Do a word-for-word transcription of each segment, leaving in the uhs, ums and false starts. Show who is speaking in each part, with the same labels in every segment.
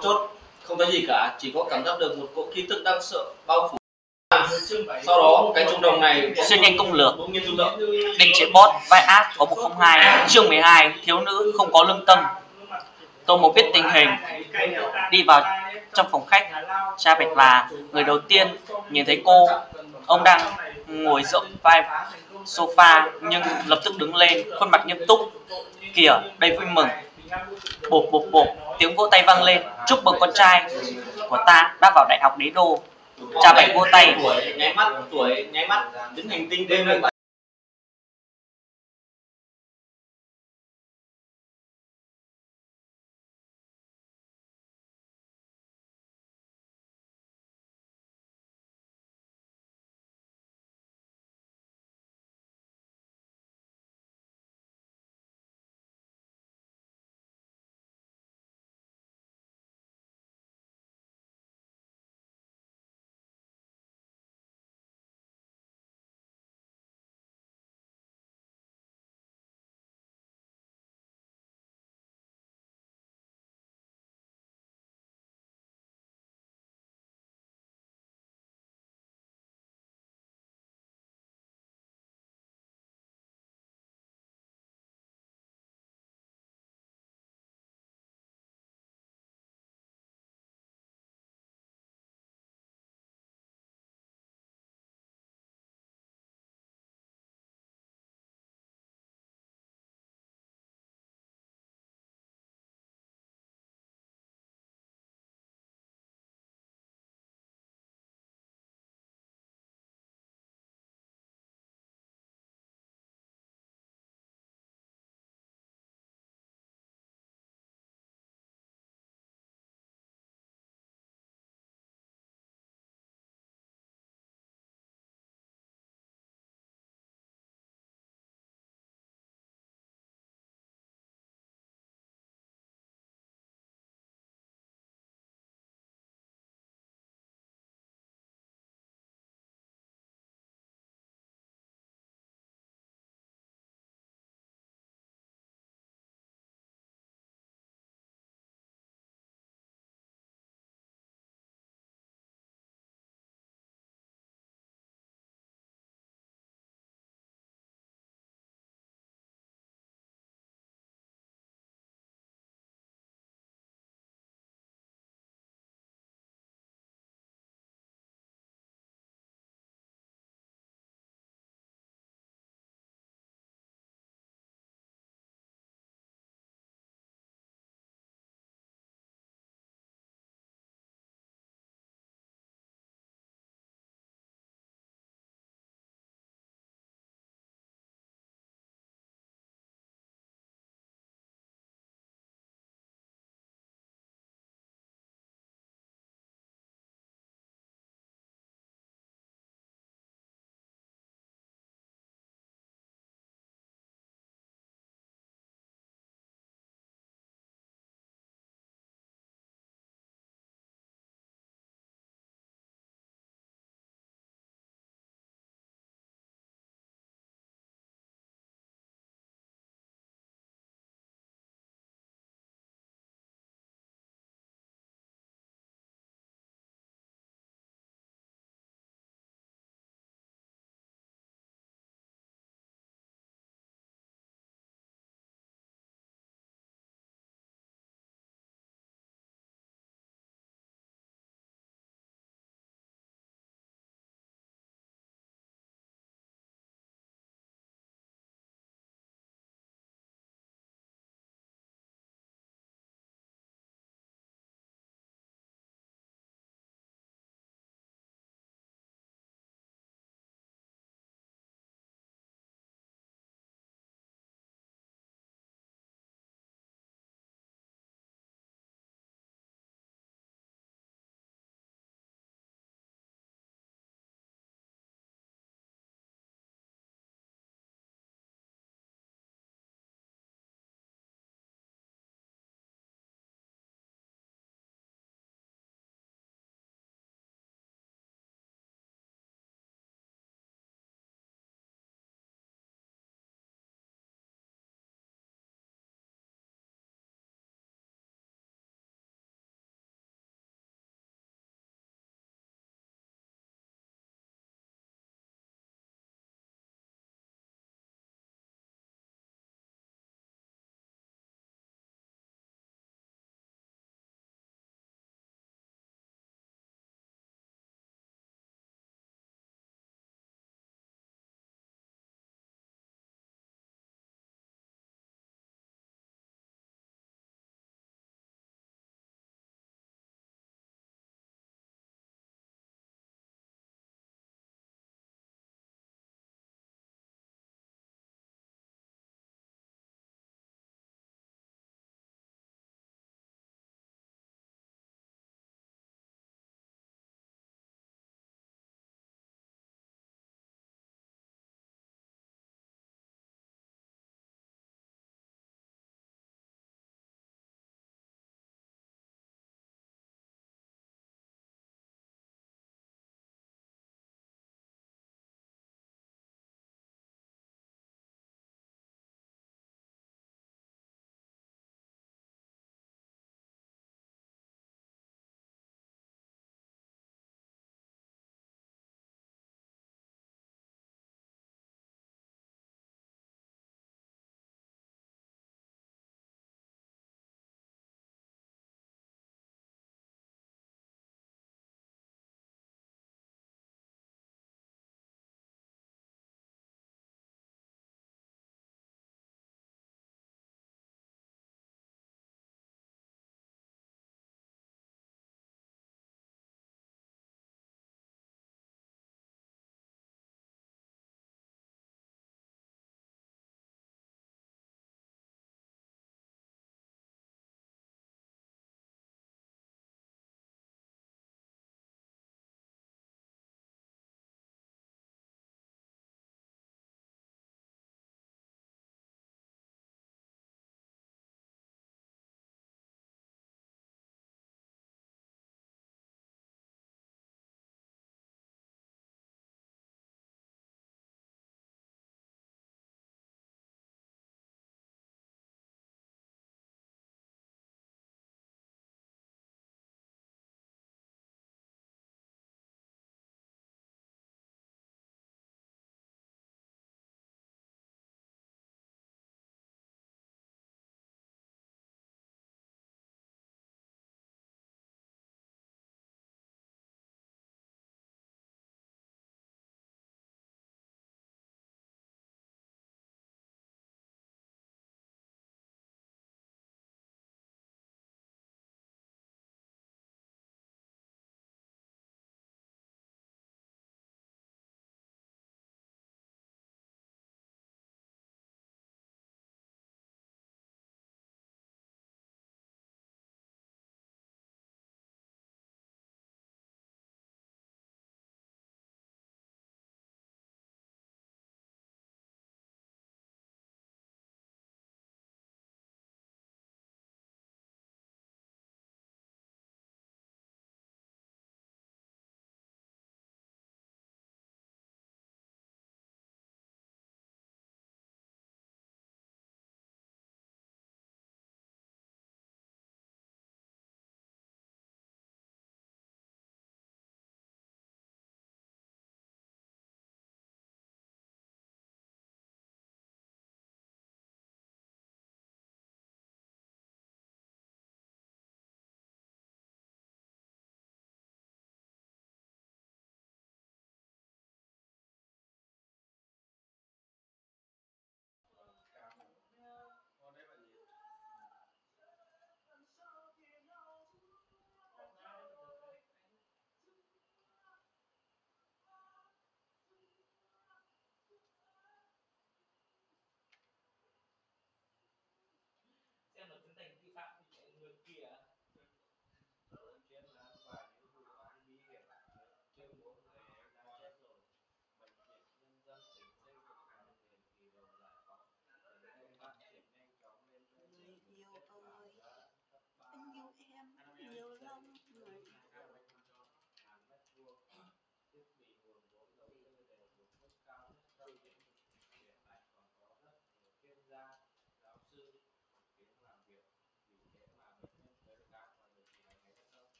Speaker 1: chốt, không thấy gì cả, chỉ có cảm giác được một cỗ khí tức đang sợ bao phủ. Sau đó cái trung đồng này
Speaker 2: xuyên nhanh công lược,
Speaker 1: bỗng nhiên rung động.
Speaker 2: đinh chế boss vai ác có một không hai, chương mười hai, thiếu nữ không có lương tâm. Tô Mộc biết tình hình, đi vào trong phòng khách. Cha Bạch là người đầu tiên nhìn thấy cô. Ông đang ngồi dựa vai sofa nhưng lập tức đứng lên, khuôn mặt nghiêm túc. Kìa, đây vui mừng. Bộp bộp bộp, tiếng vỗ tay vang lên. Chúc mừng con trai của ta đã vào đại học đế đô. Cha Bạch vỗ tay.
Speaker 1: Tuổi nháy mắt, tuổi nháy mắt đến hành tinh đêm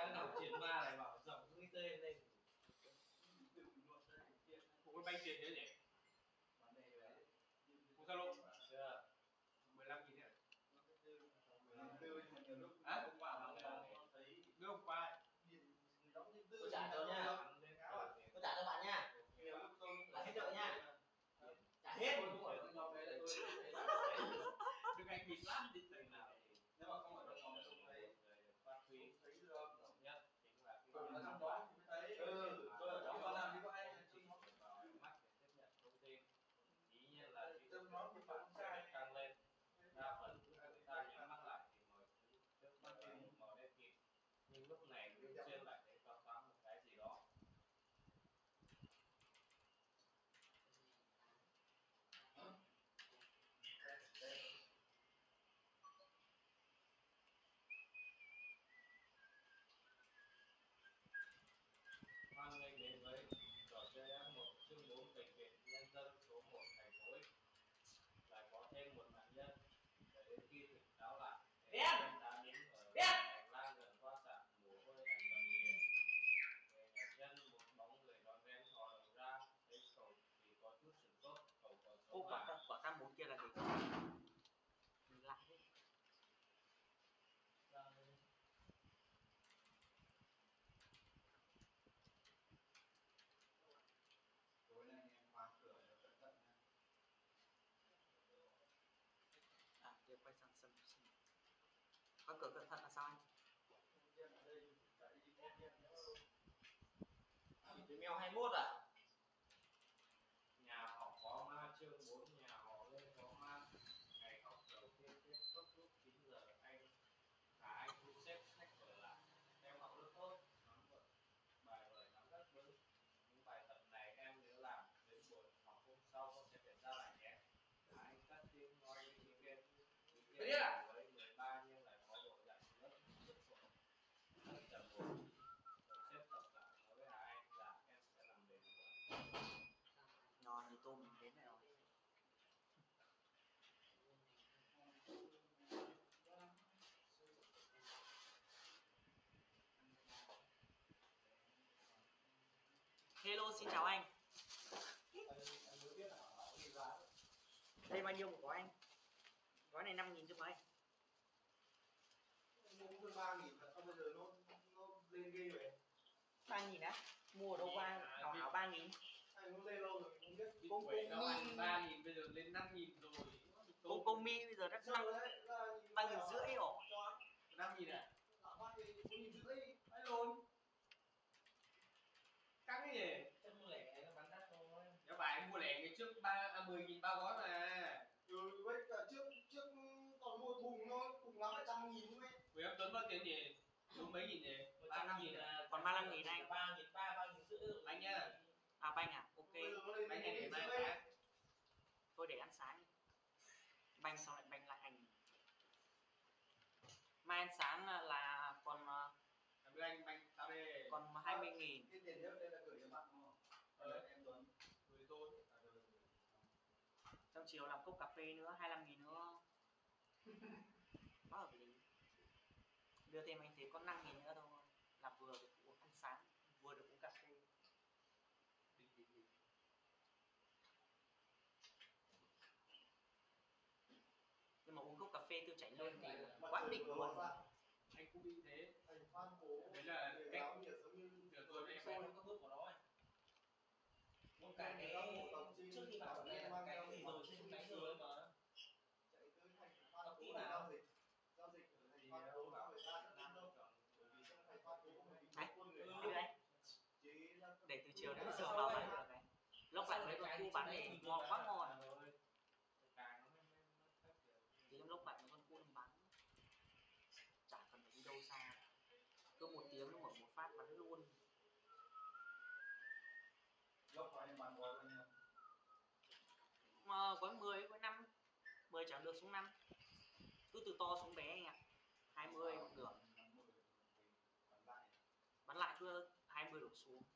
Speaker 1: đang đọc triển ma này bảo giọng cái tên lên.
Speaker 3: Ủa bay tiền thế nhỉ? Không sao luôn. mười lăm nghìn đấy. Hả? Đưa hôm qua.
Speaker 1: Tôi trả cho nha. Tôi trả cho bạn nha. Là hết nợ nha. Trả hết.
Speaker 3: Được anh bịt lắm đi từ nào.
Speaker 1: Nếu mà không ở trong phòng tôi thấy
Speaker 3: Phát phí
Speaker 1: thấy được
Speaker 3: nhất chính là
Speaker 1: cùng là trong đó thì mới thấy. Ừ, tôi ở trong đó làm thì có ai
Speaker 3: chỉ vào mắt để tiếp nhận thông tin. Dĩ nhiên là khi
Speaker 1: tôi nói một phần sai
Speaker 3: tăng lên, đa phần chúng ta nhắm mắt lại thì mọi thứ trước mắt là một màu đen kịt. Nhưng lúc này bên trên lại thấy có bám một cái gì đó. Hoan nghênh đến với trò chơi F một chương bốn bệnh viện nhân dân số một thành phố X. Lại có thêm một nạn nhân. Để đến khi tỉnh táo lại, em đã đứng ở hành lang gần khoa sản, mồ hôi lạnh đầm đìa. Về nạn nhân, một bóng người đón ven thò đầu ra, thấy cậu thì có chút sửng sốt, cậu còn
Speaker 2: Ô,
Speaker 3: sống
Speaker 2: quả,
Speaker 3: mà.
Speaker 2: quả cam bốn kia là gì? Mình lại đi.
Speaker 1: tối nay em khóa cửa cho cẩn thận nha.
Speaker 2: À, để quay sang sân. Khóa cửa cẩn thận là sao anh?
Speaker 1: Cái mèo hai mươi mốt à?
Speaker 3: Nhà họ có ma chương bốn, nhà họ lên có ma. Ngày học đầu tiên kết thúc lúc chín giờ, anh cả anh thu xếp sách vở lại. Em học rất tốt, nắm vở bài vở nắm rất vững. Những bài tập này em nhớ làm, đến buổi học hôm sau con sẽ kiểm tra lại nhé. Cả anh cắt tiếng nói với chị Kiên. Chị Kiên với mười ba nhưng lại có bộ dạng lớp rất sổ. Rất trầm ổn. Cậu xếp tập lại nói với Hà Anh là em sẽ làm đầy đủ.
Speaker 2: Ngon thì tôm mình đến này rồi. Hello, xin chào anh. Đây bao nhiêu một gói anh? Gói này năm nghìn chứ mấy?
Speaker 1: Mua cũng ba nghìn mà sao bây giờ nó nó lên ghê vậy?
Speaker 2: ba nghìn á? Mua ở đâu qua ảo ảo ba nghìn?
Speaker 1: Anh nó lên lâu rồi không biết.
Speaker 2: Công công mi
Speaker 3: ba nghìn bây giờ lên năm nghìn rồi.
Speaker 2: Công công mi bây giờ đã ba nghìn rưỡi rồi.
Speaker 3: năm nghìn à?
Speaker 1: bốn nghìn rưỡi.
Speaker 3: Đấy luôn. Căng cái gì?
Speaker 1: Chắc mua lẻ nó bán đắt thôi.
Speaker 3: Nếu phải mua lẻ ngày trước ba à, mười nghìn ba gói mà.
Speaker 1: Ừ, với cả trước trước còn mua thùng thôi, thùng lắm là trăm nghìn thôi.
Speaker 3: Với em Tuấn bao tiền nhỉ? Đúng mấy nghìn nhỉ? ba năm nghìn à?
Speaker 2: Còn ba mươi lăm nghìn anh.
Speaker 1: ba nghìn ba, ba nghìn rưỡi.
Speaker 3: Bánh nhá.
Speaker 2: À banh à? Ok.
Speaker 3: Bánh này để mai sáng.
Speaker 2: Tôi để ăn sáng. Banh sao lại banh lại anh? Mai ăn sáng là còn
Speaker 3: Đưa anh bánh tao đây.
Speaker 2: còn hai mươi nghìn.
Speaker 1: Cái tiền nhất đây là gửi cho bạn đúng không? Ờ, em Tuấn.
Speaker 3: Gửi tôi.
Speaker 1: À, rồi, rồi.
Speaker 2: Trong chiều làm cốc cà phê nữa, hai mươi lăm nghìn nữa. Quá hợp lý. Đưa thêm anh thế có năm nghìn nữa thôi. Là vừa được uống ăn sáng, vừa được uống cà phê.
Speaker 3: Đi, đi, đi.
Speaker 2: Nhưng mà uống cốc cà phê tiêu chảy luôn thì quá đỉnh luôn.
Speaker 3: Anh cũng bị thế.
Speaker 1: Anh Phan Phố.
Speaker 3: Đấy là cách
Speaker 1: giống như
Speaker 3: giờ tôi em
Speaker 1: xôi các bước của nó ấy. Một cả cái trước khi vào đây là cái gì rồi trên máy rồi mà. Chạy tới thành Phan Phố là giao dịch. Giao dịch ở thành Phan Phố là phải ra rất năm đâu. Bởi vì trong thành Phan Phố có một cái quân người.
Speaker 2: Đưa đấy. Để từ chiều đến giờ vào bán được đấy. Lốc lại mấy con cu bán này ngon quá ngon. Tí em lốc lại mấy con cu em bán. Chả cần phải đi đâu xa. Cứ một tiếng nó mở một phát bắn luôn.
Speaker 1: Lốc vào em bán gói bao nhiêu?
Speaker 2: Mà gói mười, gói năm. mười chẳng được xuống năm. Cứ từ to xuống bé anh ạ. hai mươi cũng được. Bắn lại cứ hai mươi đổ xuống.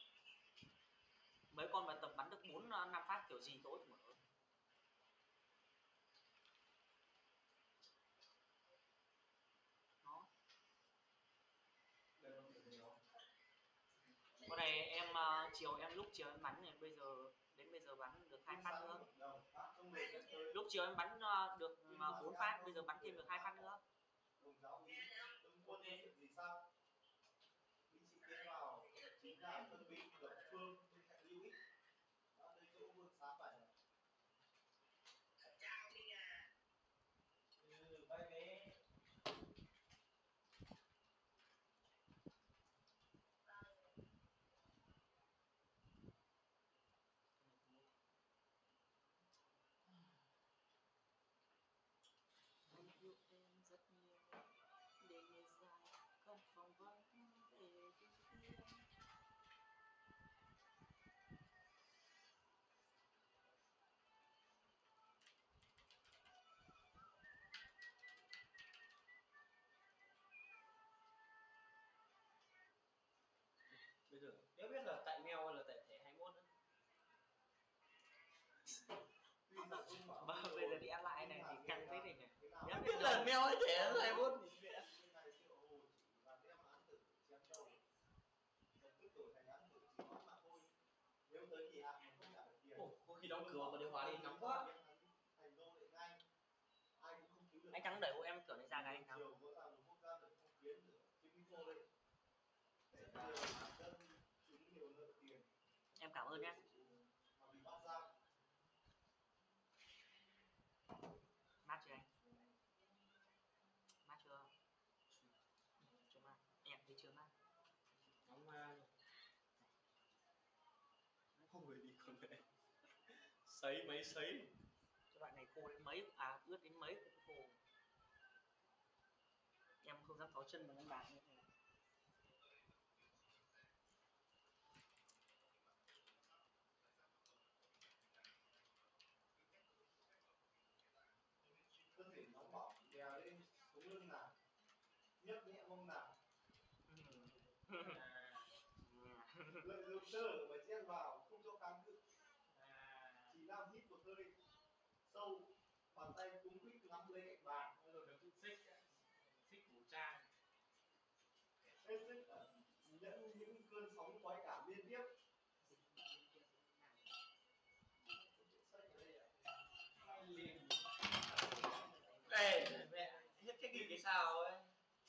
Speaker 2: Mấy con mà tầm bắn được bốn năm phát kiểu gì tối thì mở. Đó. uh, chiều em lúc chiều em bắn này bây giờ đến bây giờ bắn được hai phát nữa. Lúc chiều em bắn uh, được bốn uh, phát, bây giờ bắn thêm được hai phát nữa.
Speaker 1: Binh sĩ tiến vào chính là tân binh Lập Phương bên cạnh Lưu Ích. Đó, đây chỗ Vương Xá phải này. Chào Minh à. Ừ, bay bé.
Speaker 2: Yêu em rất nhiều để ngày dài con phỏng vấn về bình yên.
Speaker 3: Bây giờ nếu biết là tại mèo hay là tại thẻ hai mươi mốt nữa.
Speaker 2: Vâng, bây giờ đi ăn lại này thì căng thế này nhỉ.
Speaker 3: Nếu biết là mèo hay thẻ hai mươi mốt thì
Speaker 1: Nếu tới kỳ hạn mà không trả được tiền.
Speaker 3: Ồ, có khi đóng cửa và điều hòa đi nóng quá.
Speaker 1: Thành đô lại ngay. Ai cũng không cứu được.
Speaker 2: Anh Thắng đẩy hộ em cửa này ra cái anh Thắng.
Speaker 1: Chiều vỡ là một quốc gia được phong kiến nữa. Chứ Miko đây. Rất nhiều dân chúng nhiều nợ tiền.
Speaker 2: Em cảm ơn nhé.
Speaker 1: Mà bị bắt giam.
Speaker 2: Mát chưa anh? Mát chưa? Chưa mát. Em thấy chưa mát.
Speaker 3: Nóng mà. Không phải đi con này. Sấy mấy sấy.
Speaker 2: Cái bạn này khô đến mấy, à ướt đến mấy cũng khô. Em không dám tháo chân vào ngân bạc như thế này.
Speaker 1: Cơ thể nóng bỏng đè lên xuống lưng nào, nhấc nhẹ mông nào. Lợi dụng sơ hở mà chen vào không cho kháng cự. Chỉ làm hít một hơi sâu, bàn tay cuống quýt nắm lấy cạnh bàn.
Speaker 3: Rồi được xích xích vũ trang.
Speaker 1: Hết sức nhẫn những cơn sóng khoái cảm liên tiếp.
Speaker 3: Đây, mẹ hết cái gì cái sao ấy.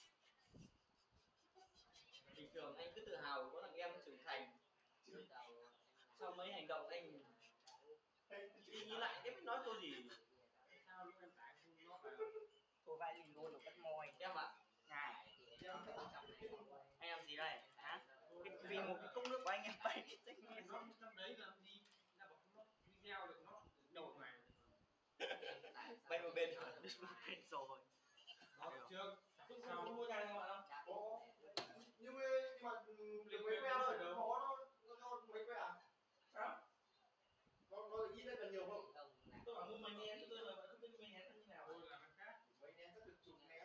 Speaker 3: Bình thường anh cứ tự hào có thằng em trưởng thành. Sau mấy hành động anh đi nghĩ lại thế mới nói câu gì. Sao lúc em tải không nó vào.
Speaker 2: Cô vãi lì luôn, nó cắt môi.
Speaker 3: Em ạ.
Speaker 2: Này. Anh làm gì đây? Hả? Vì một cái cốc nước của anh em bay cái sách nghe.
Speaker 3: Nó trong đấy làm gì? Là bảo nó video được nó đổi mà.
Speaker 2: Bay một bên rồi. Rồi.
Speaker 3: Đó trước. Sao không mua nhà này các bạn không?
Speaker 1: Có. Nhưng mà nhưng mà mấy que thôi, có nó nó mấy que à?
Speaker 3: Sao?
Speaker 1: Nó nó ít hay là nhiều không?
Speaker 3: Tôi bảo mua máy nén cho tôi rồi, không biết máy nén như nào. Tôi là cái khác.
Speaker 1: Máy nén rất được chụp nén.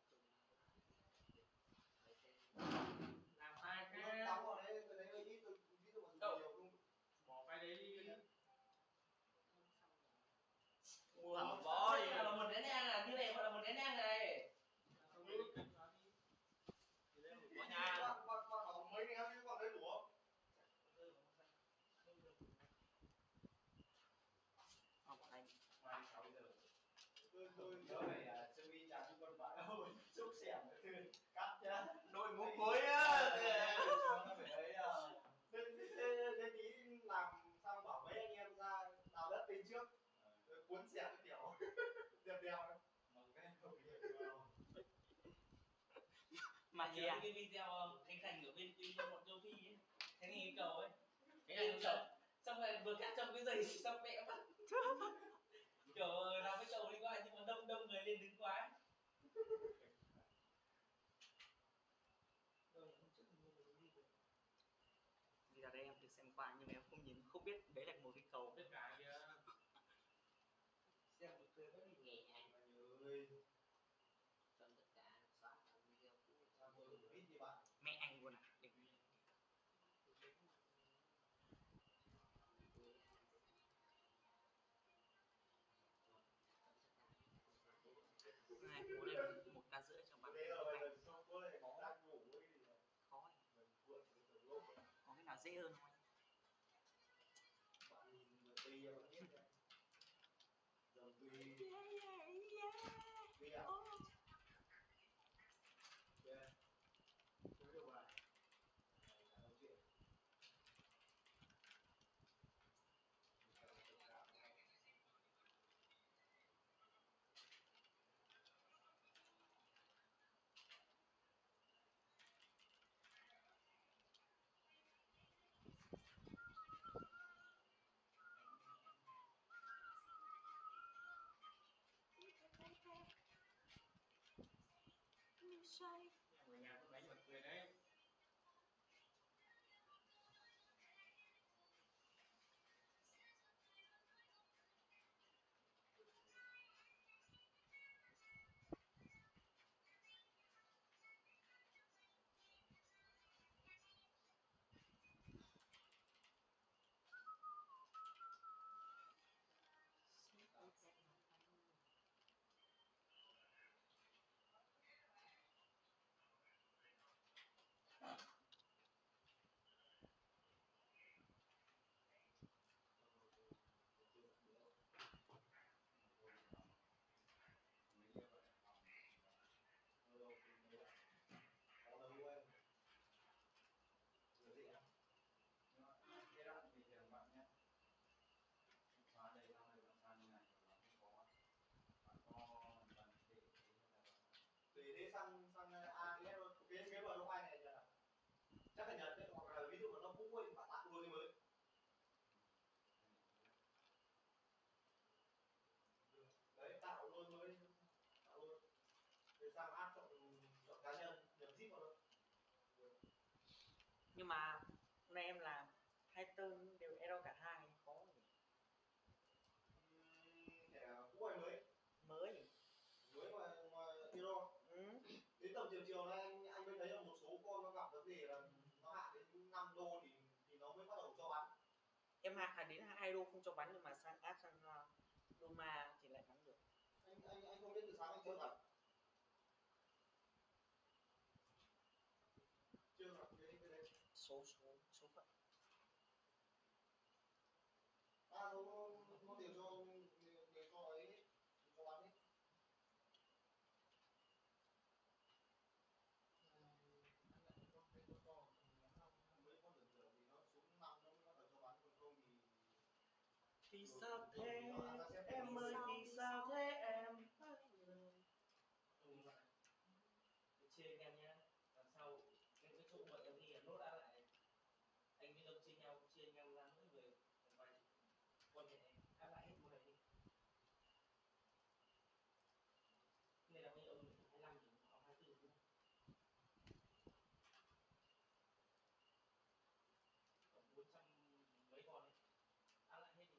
Speaker 3: Làm hai
Speaker 1: Nó
Speaker 3: cái.
Speaker 1: đóng vào đấy, cái đấy hơi ít tôi ví dụ mà nhiều không.
Speaker 3: Bỏ cái đấy đi.
Speaker 2: Mua hẳn bó đi.
Speaker 3: Là một nén nhang à, như này gọi là một nén nhang này.
Speaker 2: Có nhà.
Speaker 1: Bạn bạn bạn bảo mấy nén chứ còn đấy đủ không?
Speaker 2: Không, anh.
Speaker 3: Ngoài sáu giờ.
Speaker 1: Tôi tôi nhớ này sơ mi chả như con bạn đâu, xúc xẻng cắt nhá.
Speaker 3: Đội mũ cuối á.
Speaker 1: Nó phải đấy à. Thế thế tí làm sao bảo mấy anh em ra đào đất bên trước. Cuốn xẻng cái kiểu đẹp đẹp ấy.
Speaker 2: Mà
Speaker 3: nhớ cái video Khánh Thành ở bên kia bọn châu Phi ấy, Khánh Thành cầu ấy, Khánh Thành cầu, xong rồi vừa cắt trong cái giày xong mẹ bắt, kiểu làm cái cầu đi qua nhưng mà đông đông người lên đứng quá.
Speaker 2: Vì ở đây em được xem qua nhưng mà em không nhìn, không biết đấy là một cái cầu.
Speaker 3: Tất cả kia
Speaker 4: xem một cười rất là nhẹ nhàng.
Speaker 1: Ơi.
Speaker 4: Trong tất cả xóa cả video cũ.
Speaker 1: Sao tôi đủ ít như bạn.
Speaker 2: Mẹ anh luôn à. Đừng. Này, bố lên một ca rưỡi cho bạn.
Speaker 1: Thế rồi bây giờ xong cô lại đang ngủ cái gì
Speaker 2: Khó. Có cái nào dễ hơn không anh?
Speaker 1: Vì vì à? Yeah. Chơi được bài. Này là câu chuyện.
Speaker 3: Người nhà con đánh bật cười đấy.
Speaker 1: Có đâu quên. Rồi gì ạ?
Speaker 3: Cái đó thì thường bạn nhé. Xóa đây xong rồi bạn sang như này rồi bạn không có. Bạn có cần để
Speaker 1: Để thế sang sang a đê ét thôi. Cái cái vào đâu ai này nhỉ? Chắc là Nhật đấy, hoặc là ví dụ mà nó cũ ấy, bạn tặng luôn cái mới. Đấy, tạo luôn mới, tạo luôn. Để sang app chọn chọn cá nhân, nhập zip vào thôi.
Speaker 2: Nhưng mà hôm nay em làm hai mươi tư đều error cả hai, khó nhỉ?
Speaker 1: Thẻ cũ hay mới?
Speaker 2: Mới.
Speaker 1: Mới mà mà error.
Speaker 2: Ừ.
Speaker 1: Đến tầm chiều chiều nay anh anh mới thấy là một số con nó gặp vấn đề là nó hạ đến năm đô thì thì nó mới bắt đầu cho bắn.
Speaker 2: Em hạ hạ đến hai đô không cho bắn, nhưng mà sang áp sang uh, Doma thì lại bắn được.
Speaker 1: Anh anh anh không biết từ sáng anh chưa gặp. Chưa gặp cái cái đấy.
Speaker 2: Số số số phận.
Speaker 1: À nó nó đều cho đều cho ấy cho bắn ấy. Mấy con tưởng tưởng thì nó xuống năm nó mới bắt đầu cho bắn, còn không thì
Speaker 2: Vì sao thế em ơi, vì sao thế em?
Speaker 3: Đúng vậy. Chia anh em nhé. Lần sau cái cái chỗ mà em ghi là nốt đã lại. Anh với Lâm chia nhau, chia nhau ra mỗi người vài quan hệ áp lại hết một này đi. Này là mấy ông hai mươi lăm thì họ hai mươi tư đúng không? Tổng bốn trăm mấy con ấy. Áp lại hết đi.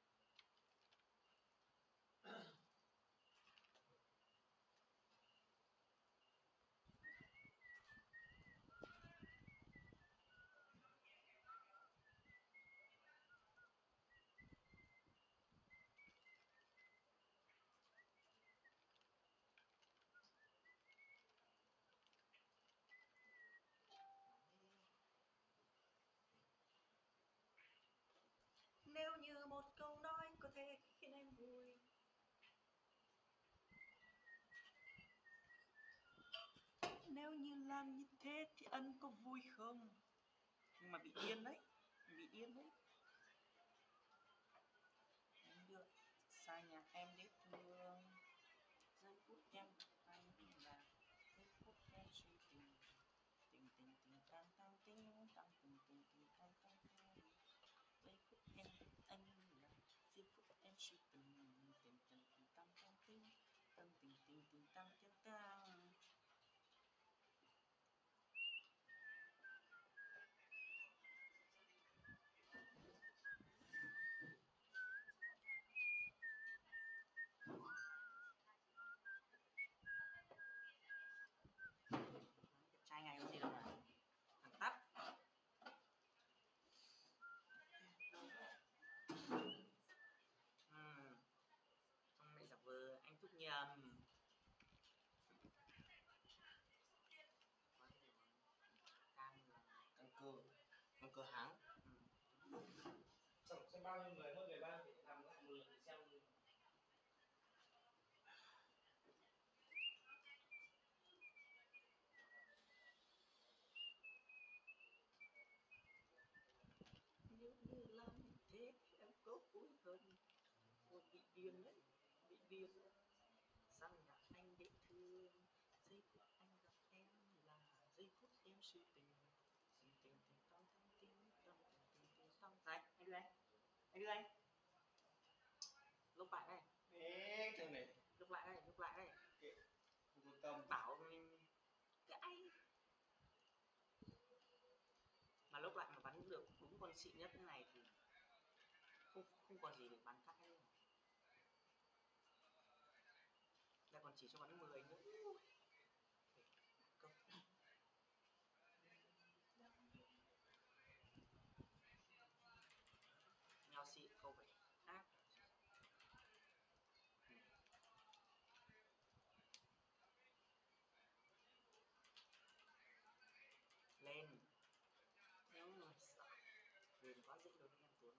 Speaker 2: Nếu như một câu nói có thể khiến em vui, nếu như làm như thế thì anh có vui không? Nhưng mà bị điên đấy, bị điên đấy. Em được xa nhà em để thương, giây phút em gặp anh là giây phút em suy tình, tình tình tình tăng tăng tình tăng tình tình tình tăng tăng tình. Giây phút em gặp anh là giây phút em suy tình, tình tình tình tăng tăng tình, tăng tình tình tình tăng tăng tăng. Trai ngày có gì đâu mà thằng tắt. Uhm. Xong mẹ giả vờ anh Thúc nhầm. Cam là
Speaker 1: Căn cơ, căn cơ háng.
Speaker 2: ừ.
Speaker 3: Tổng xem bao nhiêu người, mỗi người bao để làm lại một lượt để xem
Speaker 2: hơn. Ôi bị điên đấy, bị điên. Sao nhạc anh dễ thương, giây phút anh gặp em là giây phút em sự tình. Tình tình tình tăng tăng tình tăng tình tình tình tăng. Này, anh đưa đây. Anh đưa đây. Lúc lại đây.
Speaker 1: Nè, thằng này.
Speaker 2: Lúc lại đây, lúc lại đây.
Speaker 1: Không có tâm.
Speaker 2: Bảo mình cái anh mà lúc lại mà bắn được đúng con xịn nhất thế này thì không không còn gì để bắn khác nữa. Lại còn chỉ cho bắn mười nữa. Nhau xịn không phải ác. Lên. Lên quá dễ đối với em Tuấn.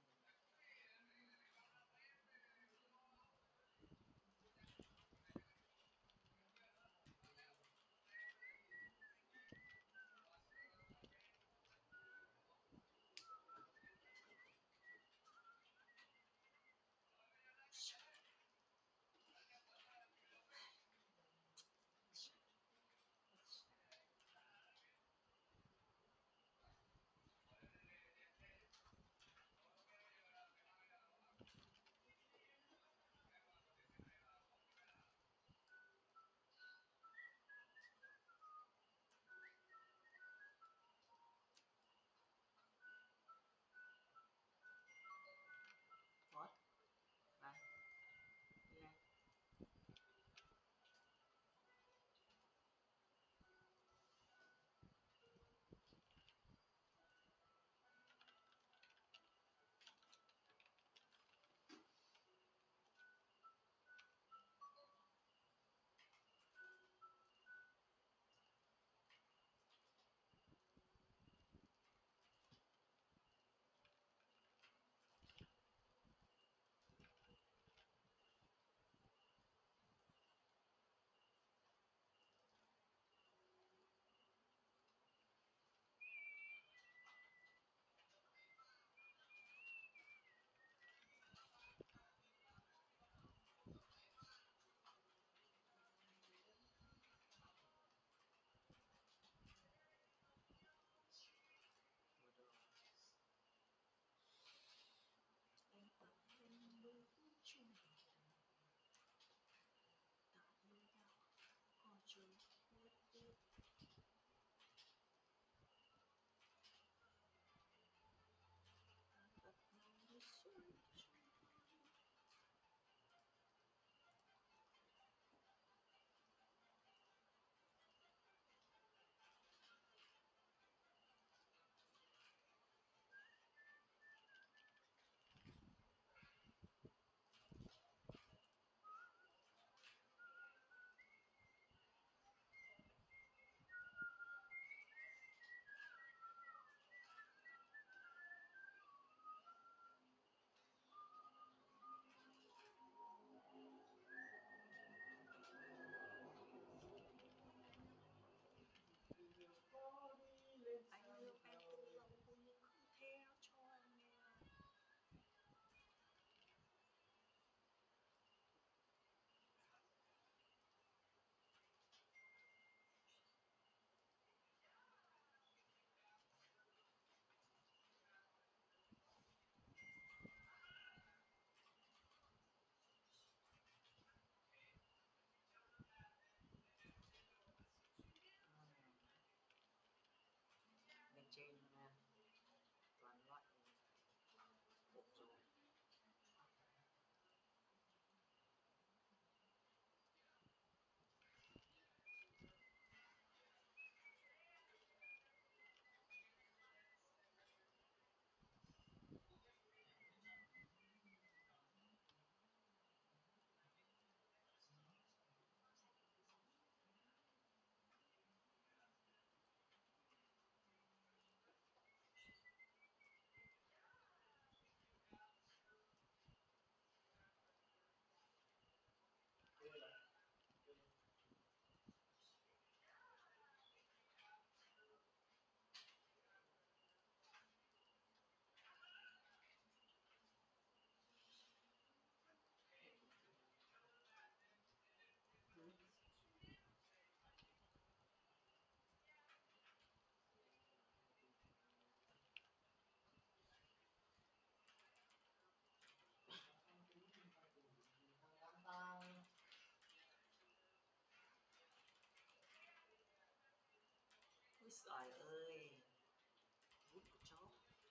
Speaker 2: Trời ơi, vút của chó.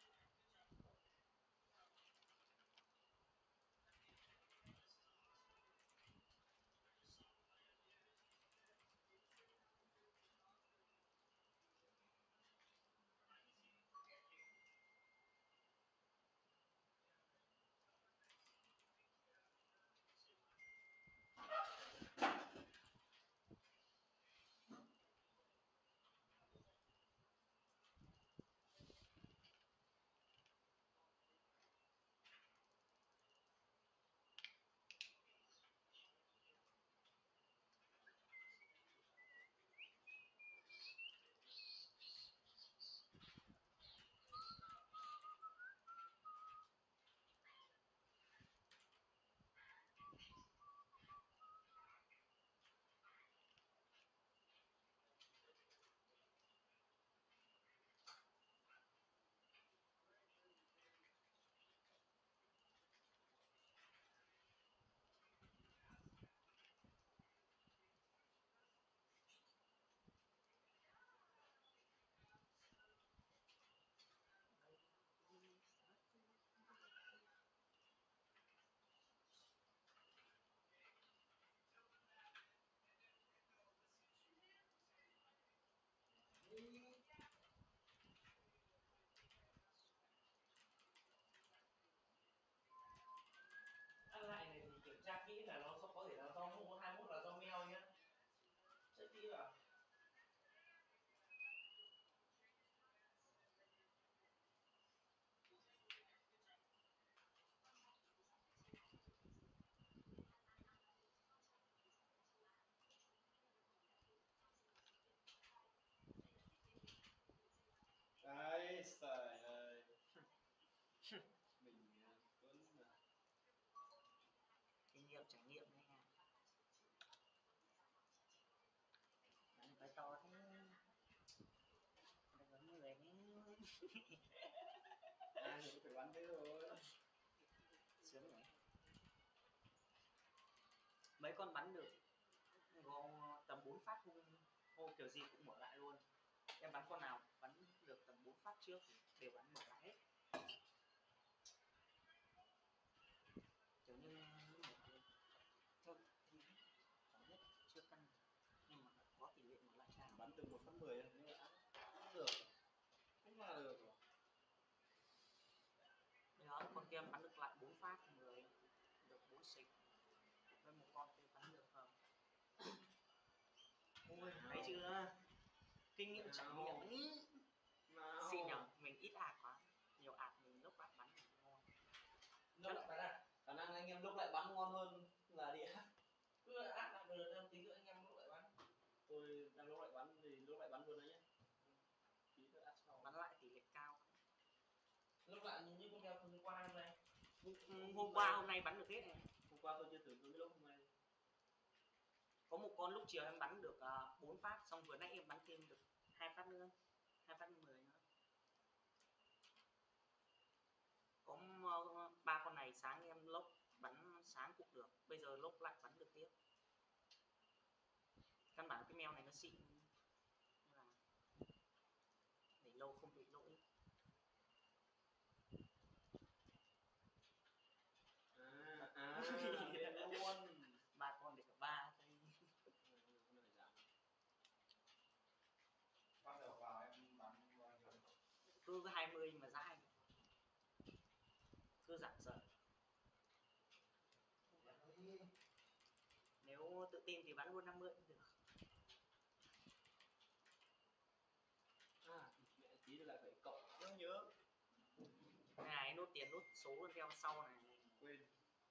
Speaker 1: Ăn lại này thì kiểm tra kỹ là nó có thể là do mũ hai mốt là do meo nhá. Check kỹ vào.
Speaker 3: Đấy, trời ơi. Mình Tuấn mà.
Speaker 2: Kinh nghiệm trải nghiệm đấy nha. Bắn phải to thế. Đừng có người nhé.
Speaker 3: À thì phải bắn thế rồi.
Speaker 2: Sướng nhỉ. Mấy con bắn được có tầm bốn phát thôi, hô kiểu gì cũng mở lại luôn. Em bắn con nào bắn được tầm bốn phát trước thì đều bắn mở lại hết. Kiểu như nó mở lại theo thì chẳng biết chưa căn nhưng mà có tỷ lệ mở lại cao.
Speaker 3: Bắn được một phát mười nhưng mà cũng được, cũng là được rồi.
Speaker 2: Đó, con kia bắn được lại bốn phát mười, được bốn xịt. Với một con kia bắn được không? Ôi, thấy chưa? Kinh nghiệm trải nghiệm ấy. Xịn nhở, mình ít ạt quá. Nhiều ạt mình lúc lại bắn thì ngon.
Speaker 1: Lúc lại bắn à?
Speaker 3: Khả năng anh em lúc lại bắn ngon hơn là địa.
Speaker 1: Cứ át lại được em tí nữa anh em lúc lại bắn.
Speaker 3: Tôi đang lúc lại bắn thì lúc lại bắn luôn đấy nhé. Tí nữa át sau.
Speaker 2: Bắn lại tỷ lệ cao.
Speaker 1: Lúc lại như con đeo hôm qua hôm nay.
Speaker 2: Hôm qua hôm nay bắn được hết này.
Speaker 3: Hôm qua tôi chưa thử tôi biết lúc hôm nay.
Speaker 2: Có một con lúc chiều em bắn được uh, bốn phát, xong vừa nãy em bắn thêm được hai phát nữa, hai phát mười nữa. Có ba uh, con này sáng em lốc bắn sáng cũng được, bây giờ lốc lại bắn được tiếp. Căn bản cái mèo này nó xịn nên là để lâu không bị lỗi.
Speaker 3: À à luôn.
Speaker 2: Ba con được cả ba cây.
Speaker 1: Bắt đầu vào em bắn bao nhiêu?
Speaker 2: Cứ hai mươi mà dãi. Cứ giảm dần. Nếu tự tin thì bắn luôn năm mươi cũng được.
Speaker 3: À, mẹ tí nữa lại phải cộng nhớ nhớ.
Speaker 2: Này nốt tiền nốt số theo sau này.
Speaker 3: Quên.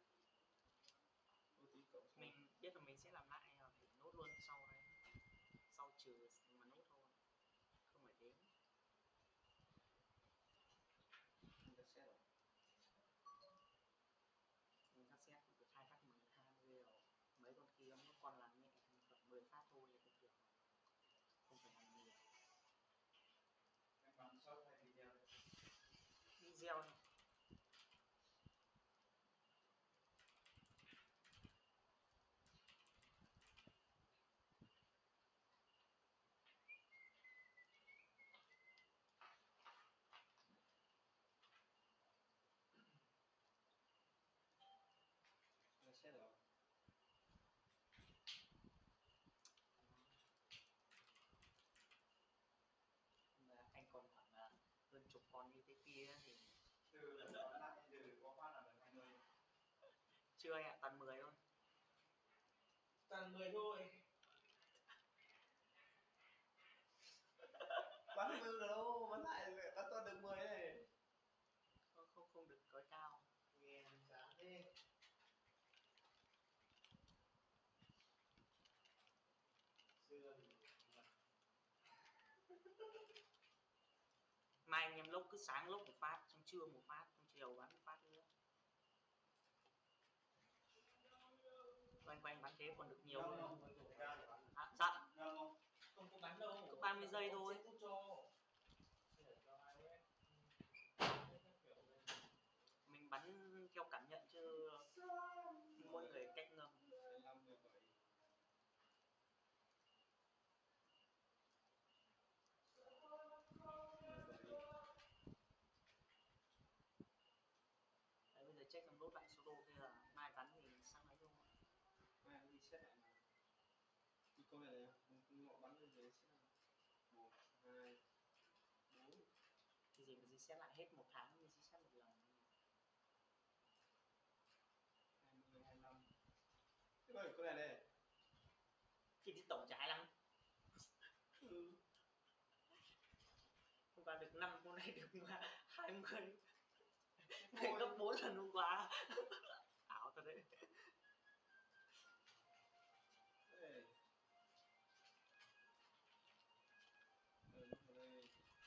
Speaker 3: Tí cộng sau.
Speaker 2: Mình biết là mình sẽ làm lại rồi phải nốt luôn sau này. Sau trừ mà nốt thôi. Không phải đếm.
Speaker 3: Mình đã xét rồi.
Speaker 2: Mình đã xét được hai phát mười, hai mươi rồi. Mấy con kia mỗi con làm nhẹ khoảng mười phát thôi là cũng được. Không phải làm nhiều.
Speaker 1: Em bắn short hay video?
Speaker 2: Video này.
Speaker 1: từ lần đó lại từ có phát là được hai mươi.
Speaker 2: Chưa anh ạ, toàn mười thôi.
Speaker 1: Toàn mười thôi. Bắn mười rồi đâu, bắn lại bắn toàn được mười này.
Speaker 2: Không không không được cối cao.
Speaker 1: Nghe chán thế. Xưa thì
Speaker 2: Mai anh em lốc cứ sáng lốc một phát, trong trưa một phát, trong chiều bắn một phát nữa. Quanh quanh bắn thế còn được nhiều luôn. À, dạ.
Speaker 1: không có bắn đâu.
Speaker 2: Cứ ba mươi giây thôi. Mình bắn theo cảm nhận chứ mỗi người cách ngầm. Đấy, bây giờ check xong đốt lại solo thế là mai bắn thì sang ấy luôn.
Speaker 1: Mai đi xét lại nào. Cái câu này này, họ bắn lên dưới sẽ là một, hai, bốn.
Speaker 2: Thì gì mà gì xét lại hết một tháng mình sẽ xét một lần.
Speaker 1: hai mươi, hai mươi lăm. Thế bởi câu này này.
Speaker 2: Thì đi tổng trái lắm.
Speaker 1: Ừ.
Speaker 2: Hôm qua được năm, hôm nay được hai mươi. Ngày gấp bốn lần hôm qua. Ảo thật đấy.
Speaker 1: Đây. Ờ, lúc vào đây.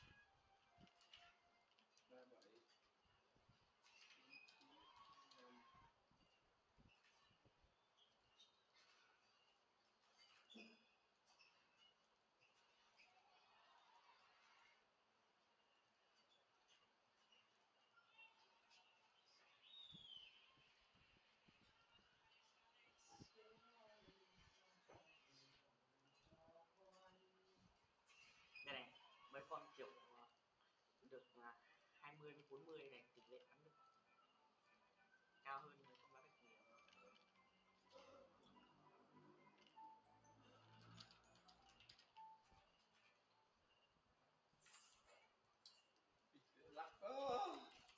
Speaker 1: ba, bảy. chín, năm.
Speaker 2: Đây này, mấy con kiểu được hai mươi đến bốn mươi này tỷ lệ bắn được cao hơn mấy con bắn được nhiều.
Speaker 1: Lắc. Oh.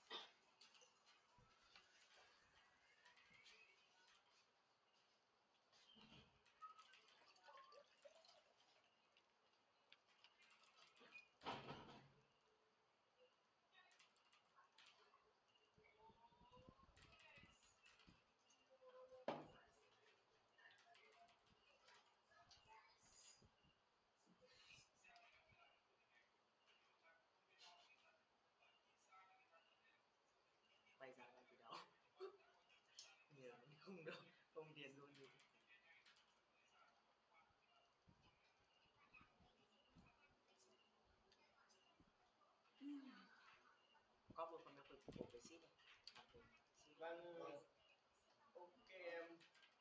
Speaker 2: Bay ra là từ đâu. Nhiều không đâu, không tiền luôn gì. Có một phần được của cái ship này.
Speaker 1: Vâng. Ok em.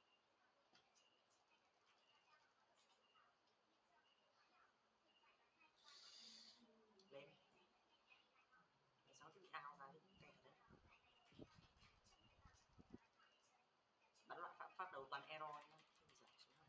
Speaker 2: Lên. Mày sao thì bị ao ra những kẻ đấy. Bắn loại phát, phát đầu toàn error nhá. Giảm xuống là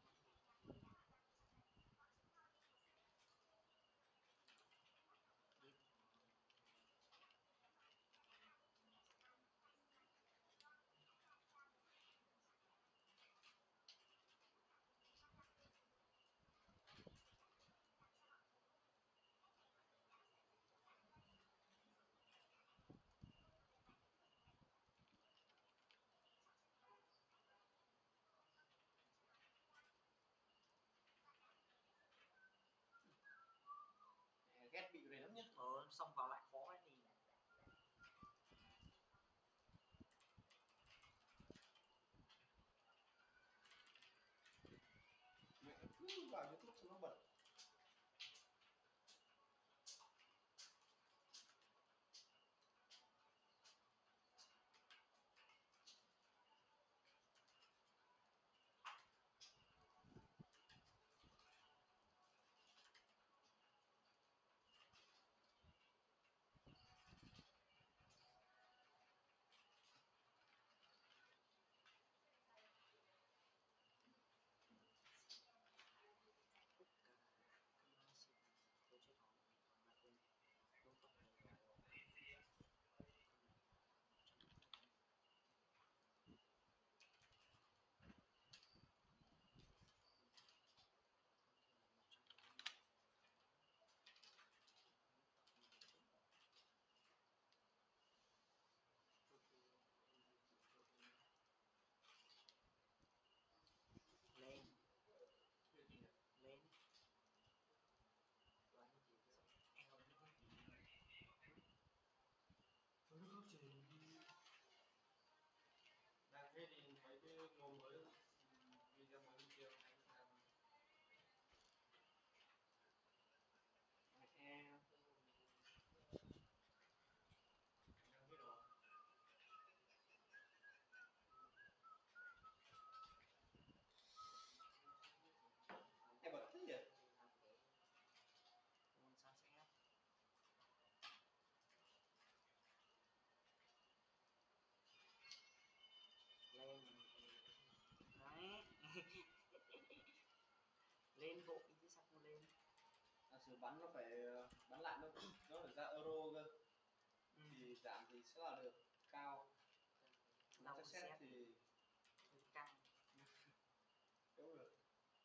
Speaker 1: Giờ bắn nó phải bắn lại nó nó phải ra euro cơ. Ừ. Thì giảm thì sẽ là được cao. Chắc xét thì
Speaker 2: căng.
Speaker 1: Đúng rồi.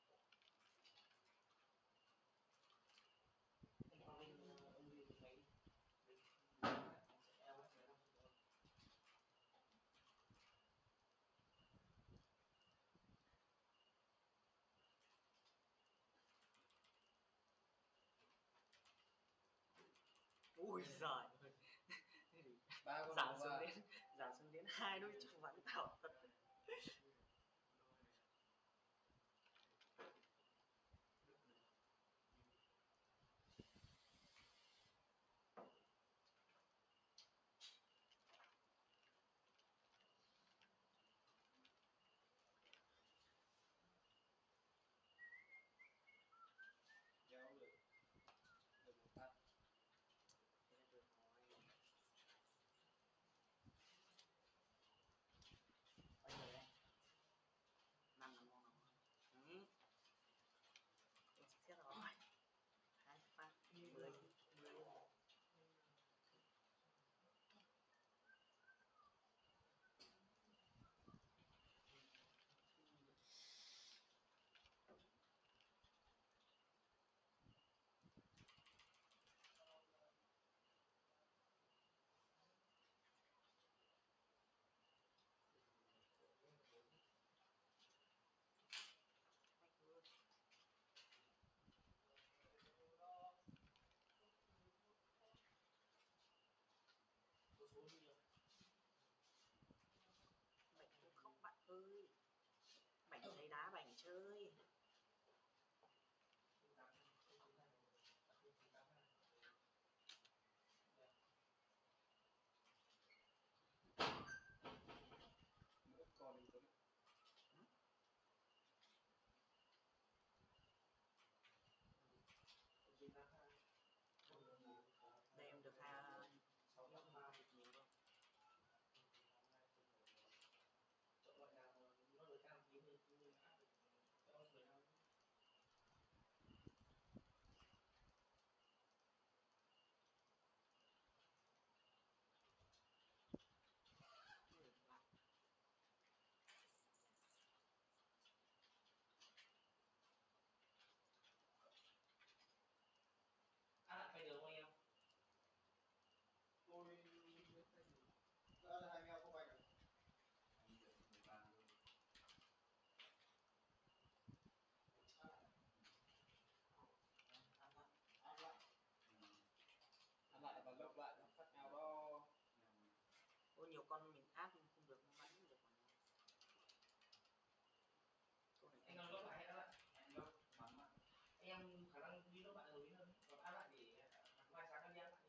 Speaker 2: Ông Vinh, ông Vinh mấy ui giời ơi.
Speaker 1: Ba con
Speaker 2: giảm xuống đến giảm xuống đến hai đôi chục vẫn thảo thật.
Speaker 1: Kéo được được một phát.
Speaker 2: Thế là được rồi. Bao nhiêu đấy? Năm năm món rồi. Ừ. Tôi xét rồi. Hai phát mười mười. Mày không khóc bạn ơi. Mày lấy đá bảnh chơi.
Speaker 1: Mỗi con đi Tuấn.
Speaker 2: Đây em được hai sáu mươi ba được nhiều không? Chọn loại nào nó được cao tí thì mình áp được cho mười lăm. Ăn lại phải được không em?
Speaker 1: Tôi đã là hai mèo không bạch à?
Speaker 3: Anh được mười ba luôn.
Speaker 1: Ăn lại. Ăn lại. Ăn lại và lốc lại phát nào đó.
Speaker 2: Ôi nhiều con mình áp nhưng không được, nó bắn không được mà.
Speaker 3: Anh làm lốc lại hay áp lại? Anh lốc bắn lại. Em khả năng đi lốc lại rồi đi hơn, còn áp lại để mai sáng em đi áp lại đi.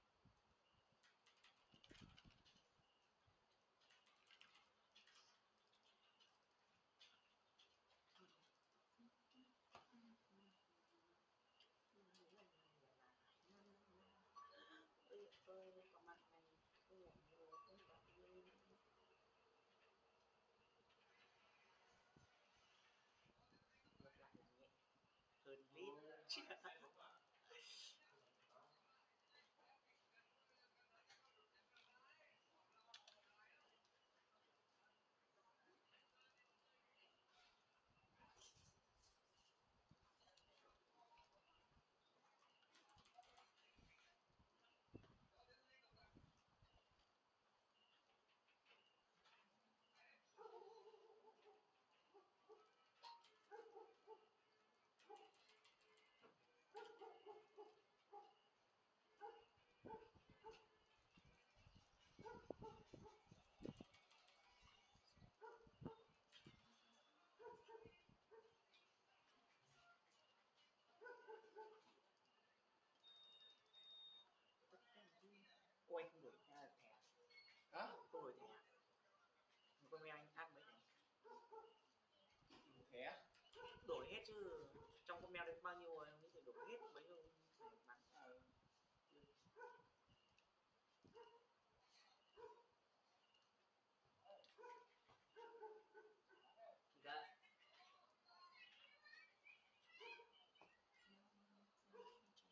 Speaker 2: Ơi ơi có mặt này tôi lại ngồi không gặp đi. Ngược lại là nhẹ hơn lít. Ôi không đổi thẻ.
Speaker 1: Hả?
Speaker 2: Không đổi thẻ. Một con mèo anh áp mấy thẻ?
Speaker 1: Một thẻ.
Speaker 2: Đổi hết chứ. Trong con mèo đấy bao nhiêu rồi, không phải đổi hết mấy đâu phải bắn.
Speaker 1: Ờ.
Speaker 2: Dạ.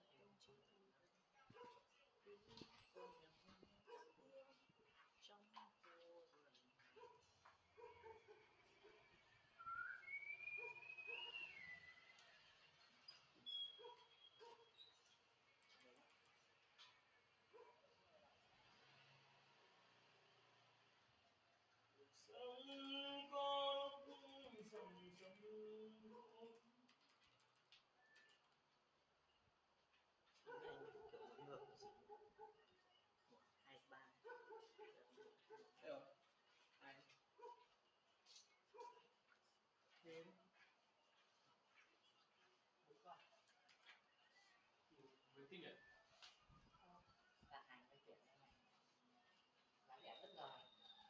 Speaker 3: sinh nhật.
Speaker 4: Đặt hàng cái chuyện này này làm đẹp bất ngờ.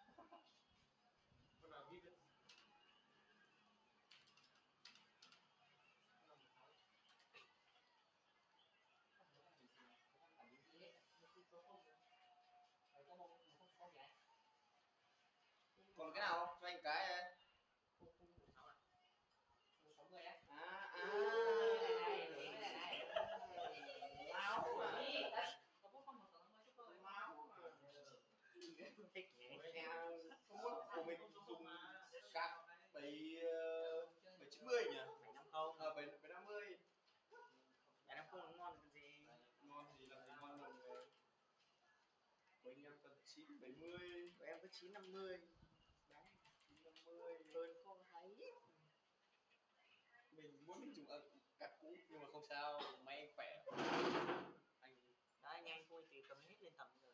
Speaker 3: Con nào biết đấy.
Speaker 1: Còn cái nào cho anh cái đây.
Speaker 4: sáu mươi á.
Speaker 1: À à.
Speaker 4: Này này này này.
Speaker 1: Láo mà.
Speaker 4: Có một con một số mới chút thôi.
Speaker 1: Láo mà.
Speaker 4: Thích nhỉ.
Speaker 1: Em không muốn của mình dùng cạc bảy bảy chín mươi nhỉ?
Speaker 4: bảy năm không.
Speaker 1: À bảy bảy năm mươi.
Speaker 4: Bảy năm không nó ngon cái gì?
Speaker 1: Ngon gì làm gì ngon làm người. Của anh em tầm chín bảy mươi, của em có chín năm mươi. Đấy, chín năm mươi hơn không thấy. Mình muốn mình dùng ở cạc cũ nhưng mà không sao, máy anh khỏe. Anh
Speaker 4: Đấy nhanh thôi thì cầm hết lên tầm rồi.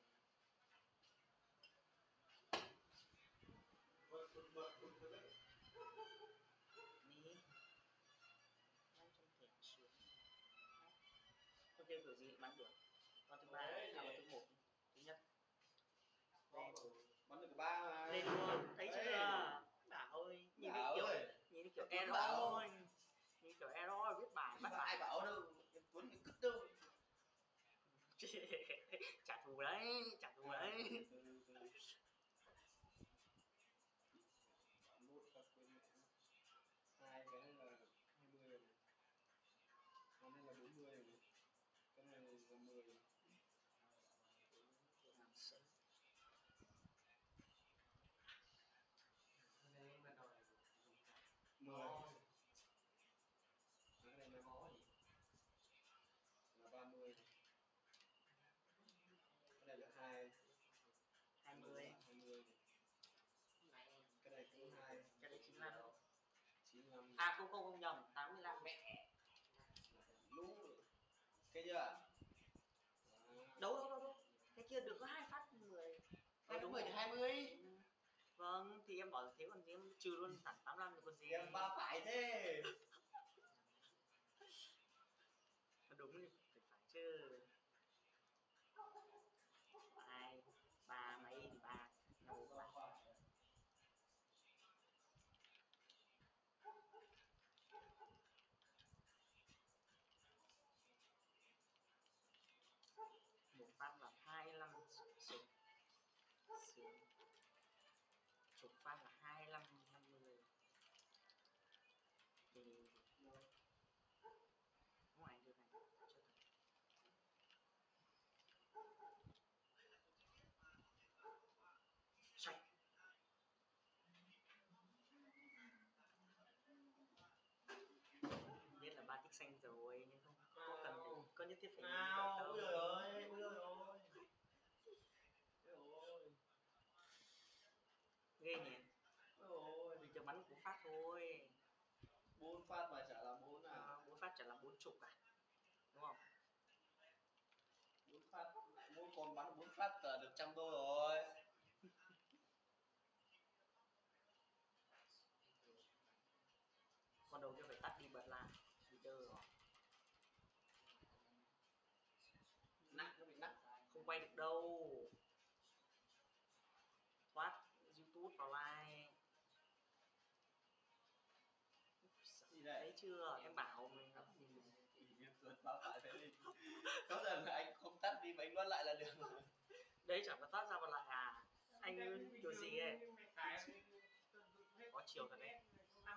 Speaker 1: vượt vượt vượt vượt vượt đấy.
Speaker 4: Đi. năm trăm thẻ xuống. Con kia kiểu gì bắn được. Con thứ ba là con thứ một, thứ nhất.
Speaker 1: Lên. Bắn được ba mà.
Speaker 4: Lên luôn, thấy chưa? Bảo ơi, nhìn cái kiểu nhìn cái kiểu error. Nhìn kiểu error viết bài bắt bài.
Speaker 1: Ai bảo đâu, em Tuấn mình cứt đâu.
Speaker 4: Trả thù đấy, trả thù đấy.
Speaker 1: Nốt các quên mẹ. Hai cái này là hai mươi rồi. Cái này là bốn mươi rồi. Cái này là mười.
Speaker 4: Làm sớm.
Speaker 3: Nên bắt đầu
Speaker 1: mười. Cái này là có gì? Là ba mươi. Cái này là hai.
Speaker 4: hai mươi.
Speaker 1: hai mươi. Cái này cũng hai.
Speaker 4: Cái đấy chín mươi lăm.
Speaker 1: chín mươi lăm.
Speaker 4: À không không không nhầm, tám mươi lăm mẹ.
Speaker 1: Lú. Cái chưa? À?
Speaker 4: Đâu đâu đâu đâu. Cái kia được có hai phát mười.
Speaker 1: Hai đúng mười thì hai mươi.
Speaker 4: Ừ. Vâng, thì em bảo thế còn gì em trừ luôn thẳng tám mươi lăm được còn gì.
Speaker 1: Em ba phải thế.
Speaker 4: Đúng thì phải phải chứ. Hai, ba mấy thì ba, năm ba. Một phát là hai mươi lăm sụp sướng. Chục phát là hai mươi lăm năm mươi. Thì ngoài được này chưa thật. Sạch. Biết là ba tích xanh rồi nhưng không có cần phải có nhất thiết phải
Speaker 1: nào. Ôi giời ơi, ôi giời ơi. Ôi
Speaker 4: ghê nhỉ.
Speaker 1: ôi.
Speaker 4: Mình chỉ bắn bốn phát thôi.
Speaker 1: Bốn phát mà chả là bốn à?
Speaker 4: À, bốn phát chả là bốn chục à, đúng không?
Speaker 1: Bốn phát, mỗi con bắn bốn phát là được trăm đô rồi.
Speaker 4: Con đầu kia phải tắt đi bật lại, bị đơ rồi.
Speaker 1: Nặng nó bị nặng.
Speaker 4: Không quay được đâu. Thoát YouTube vào like.
Speaker 1: Gì đây?
Speaker 4: Thấy chưa? Em bảo mình
Speaker 1: Em tuột báo phải thế đi. Có lần là anh không tắt đi mà anh luân lại là được.
Speaker 4: đấy chẳng có thoát ra vào lại à? Anh kiểu gì ấy? Có chiều thật đấy.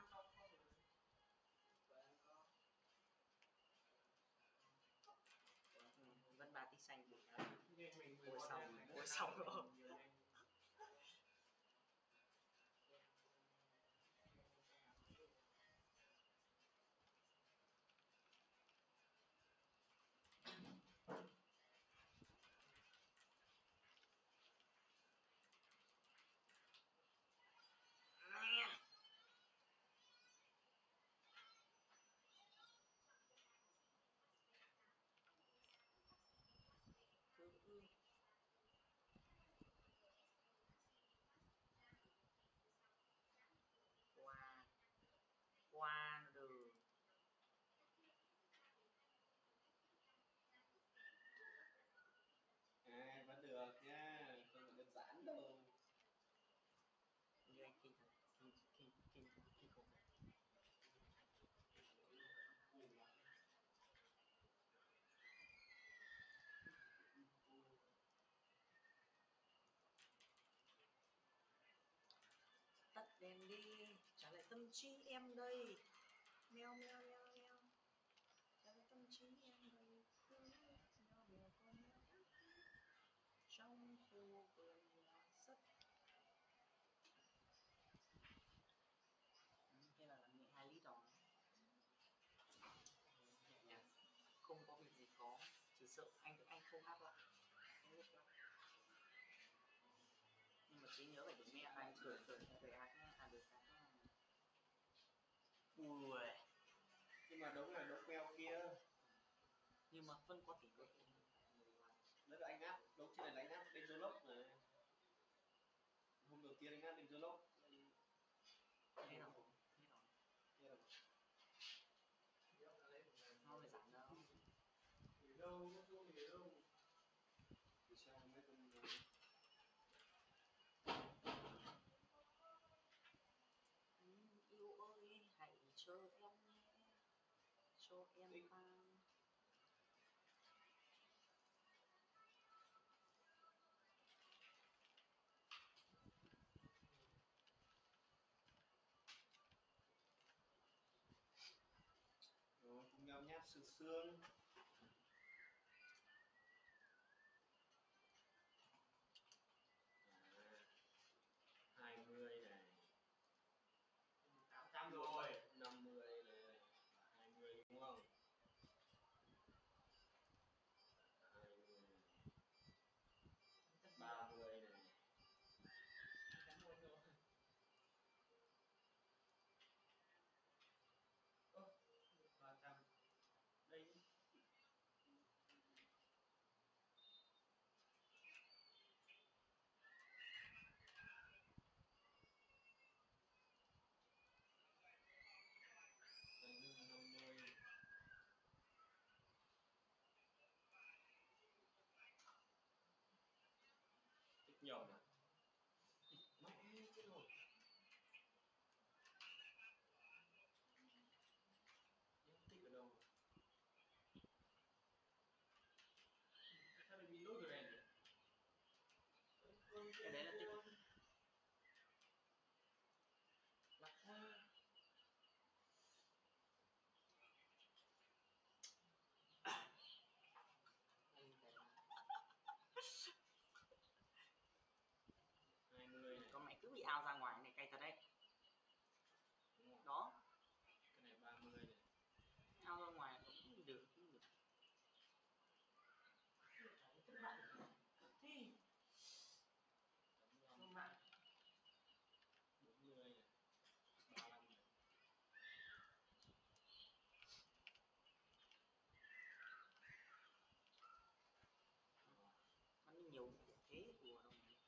Speaker 4: Ừ, vẫn ba tích xanh buồn đấy. Ngồi xong, ngồi xong rồi. đèn đi trả lại tâm trí em đây, meo meo meo meo, trả lại tâm trí em đây, cứ meo meo con meo trong khu vườn nhà rất. Thế là làm nhẹ hai lít rồi, nhẹ nhàng, không có việc gì khó, chỉ sợ anh anh không hát lại, anh biết lắm. Nhưng mà trí nhớ phải đúng nghe anh cười cười cười hát nhá, à được hát nhá. Ui,
Speaker 1: nhưng mà đúng là đúng mèo kia,
Speaker 4: nhưng mà phân có tỷ lệ.
Speaker 1: đấy là anh áp đấu trên này là anh áp bên Zoloc này, hôm đầu tiên anh áp bên Zoloc.
Speaker 4: Thế nào rồi, thế nào
Speaker 1: Thế là
Speaker 4: nó phải giảm đâu,
Speaker 1: nghỉ đâu nó không nghỉ đâu thì sao mấy con
Speaker 4: anh yêu ơi hãy chờ em nhé, cho em ăn.
Speaker 1: rồi cùng nhau nháp sườn xương. Hai mươi này,
Speaker 3: tám trăm rồi,
Speaker 1: năm mươi này, hai mươi đúng không? hai mươi này, ba mươi này.
Speaker 3: cảm ơn rồi. Ơ, ba trăm đây.
Speaker 1: năm mươi. Tích nhiều mà. Mẹ chết rồi. Em tích ở đâu?
Speaker 3: Sao lại bị lỗi rồi này?
Speaker 4: Cái đấy là tích
Speaker 1: Lắc quá.
Speaker 4: anh phải
Speaker 1: hai mươi này.
Speaker 4: con mẹ cứ bị ao ra ngoài này, cay thật đấy.
Speaker 1: Đúng không?
Speaker 4: Đó,
Speaker 1: Cái này ba mươi này.
Speaker 4: ao ra ngoài cũng được, cũng được.
Speaker 3: Thất bại. Thì
Speaker 1: bốn mươi này. ba mươi lăm này.
Speaker 4: Nó nhiều thế của đồng này.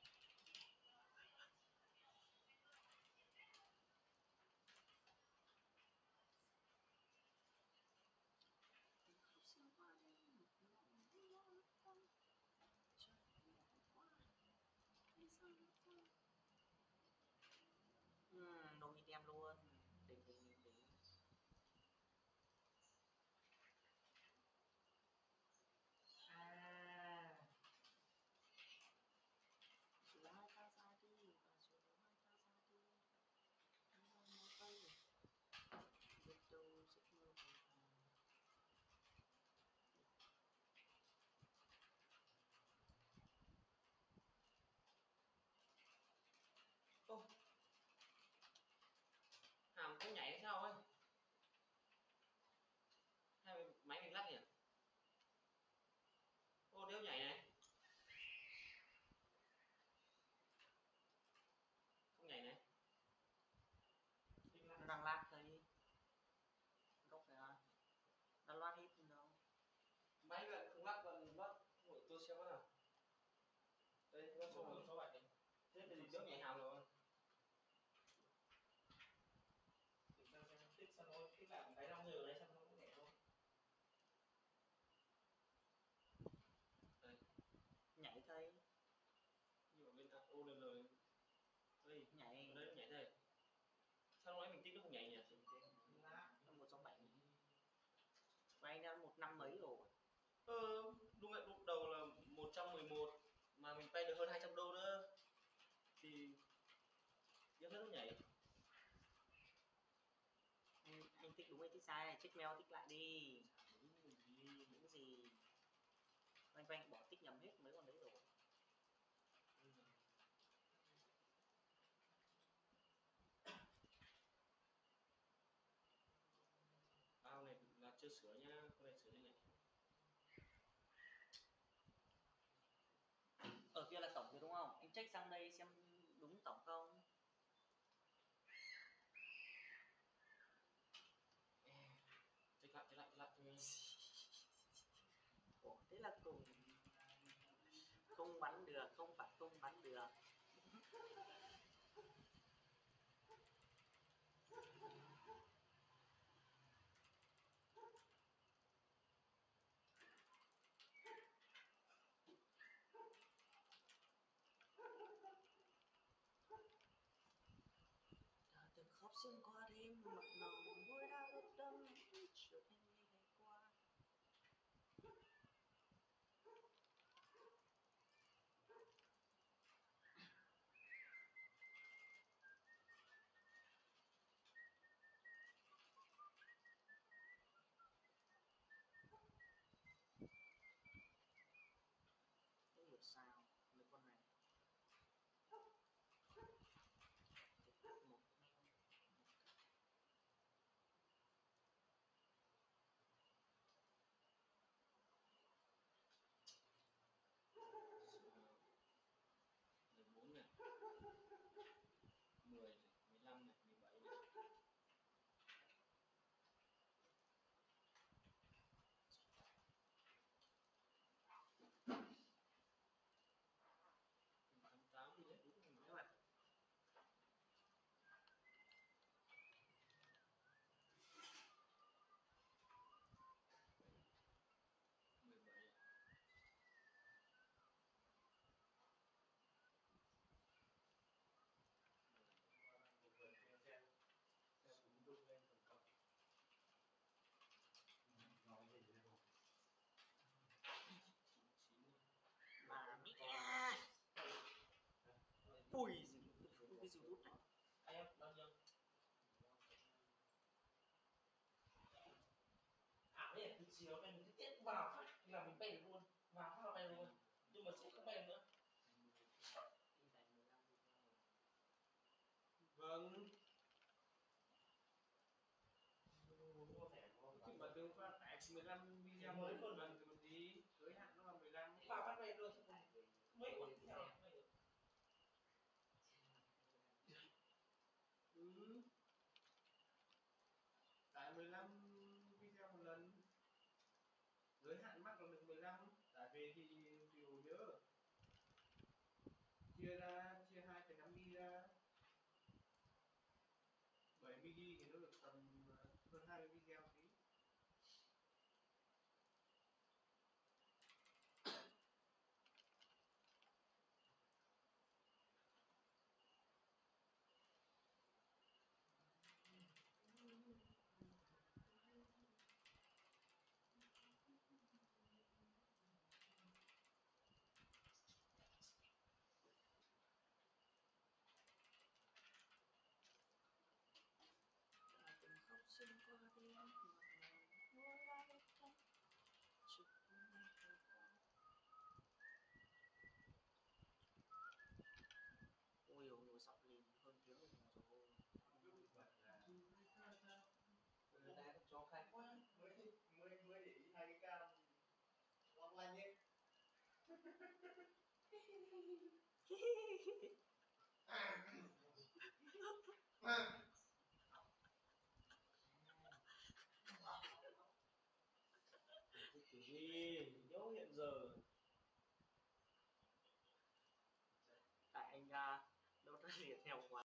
Speaker 4: Uhm, đồ như tem luôn, đỉnh đỉnh đỉnh đỉnh.
Speaker 3: à
Speaker 4: Rồi hai ta ra đi, và rồi hai ta ra đi. Anh ơi nói tay, biết đâu giấc mơ về tàn.
Speaker 1: Ô, hàm có nhảy hay sao ấy? Hay máy mình lắc nhỉ? Ô, đéo nhảy này. Không nhảy này.
Speaker 4: Nó đang lát thôi, gốc phải à, đang loát hết đâu.
Speaker 1: Máy bạn không lắc, bạn lắc của tôi xem nào. Đây, lắc số một số bảy. Thế thì đéo nhảy hàm rồi.
Speaker 3: để sao xem tích sao nó tích lại một cái năm giờ đấy, sao nó cũng nhẹ thôi.
Speaker 1: Đây.
Speaker 4: Nhảy thôi.
Speaker 1: Nhưng mà bên ô lờ lờ đây
Speaker 4: Nhảy.
Speaker 1: ở đây nó nhảy đây. Sao lúc nãy mình tích nó không nhảy nhỉ?
Speaker 4: Nó một sáu bảy. Và anh đang một năm mấy rồi.
Speaker 1: Ờ, lúc nãy lúc đầu là một trăm mười một mà mình pay được hơn hai trăm đô nữa thì biết hết nó nhảy.
Speaker 2: thích sai này, check mail tích lại đi. Những gì Vanh Vanh bỏ tích nhầm hết mấy con đấy rồi.
Speaker 3: Ao này là chưa sửa nhá, con này sửa đây này.
Speaker 2: Ở kia là tổng rồi đúng không? Em check sang đây xem đúng tổng không.
Speaker 3: Check lại, check lại, check lại cho mình.
Speaker 2: Ủa, thế là cùng không bắn được, không phải không bắn được. Từng khóc xuyên qua đêm mặn nồng môi đau ướt đẫm chiều em đi ngày qua. Không hiểu sao mấy con này một
Speaker 3: mười bốn này, mười này, mười lăm này, mười bảy này. tám tám đi đấy, đúng rồi các bạn. mười bảy à.
Speaker 2: mà mẹ ui gì cái YouTube này
Speaker 3: Ai ép bao nhiêu?
Speaker 1: ảo ấy từ chiều này mình cứ tiết vào phát là mình bay luôn, vào phát là bay luôn, nhưng mà sẽ không bay nữa.
Speaker 3: Vâng.
Speaker 1: Thì
Speaker 3: Mà tương phát tại mười lăm video mới luôn lần từ tí giới hạn nó là mười lăm.
Speaker 1: vào phát bay luôn mấy cuốn tiếp theo bay được.
Speaker 3: Ừ. Tại mười lăm video một lần. Giới hạn mắc là được mười lăm. Tại vì thì điều nhớ chia ra chia hai phẩy năm gi ra bảy mươi gi thì nó được tầm hơn hai mươi video tí.
Speaker 2: từng khóc xuyên qua đêm mặn nồng môi đau ướt đẫm chiều em đi ngày qua. Ôi dồi ôi, giọng lìn hơn tiếng đồng hồ rồi.
Speaker 1: Người ta cũng cho khai quá, mới mới mới để ý hai cái cam long lanh ấy.
Speaker 3: Kiểu gì dấu hiện giờ.
Speaker 2: Tại anh ra đâu ra liệt theo quá.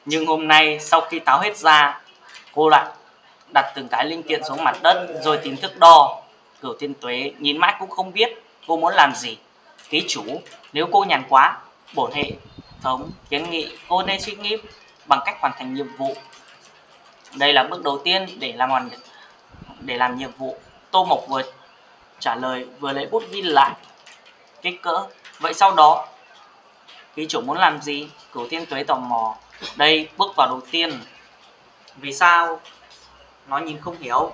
Speaker 2: Nhưng hôm nay sau khi tháo hết ra, cô lại đặt từng cái linh kiện xuống mặt đất rồi tìm thước đo. Cửu Thiên Tuế nhìn mãi cũng không biết cô muốn làm gì. Ký chủ, nếu cô nhàn quá, bổn hệ thống kiến nghị cô nên suy nghĩ bằng cách hoàn thành nhiệm vụ. Đây là bước đầu tiên để làm hoàn để làm nhiệm vụ. Tô Mộc vừa trả lời vừa lấy bút ghi lại kích cỡ. Vậy sau đó ký chủ muốn làm gì? Cửu Thiên Tuế tò mò. Đây bước vào đầu tiên. Vì sao? Nó nhìn không hiểu.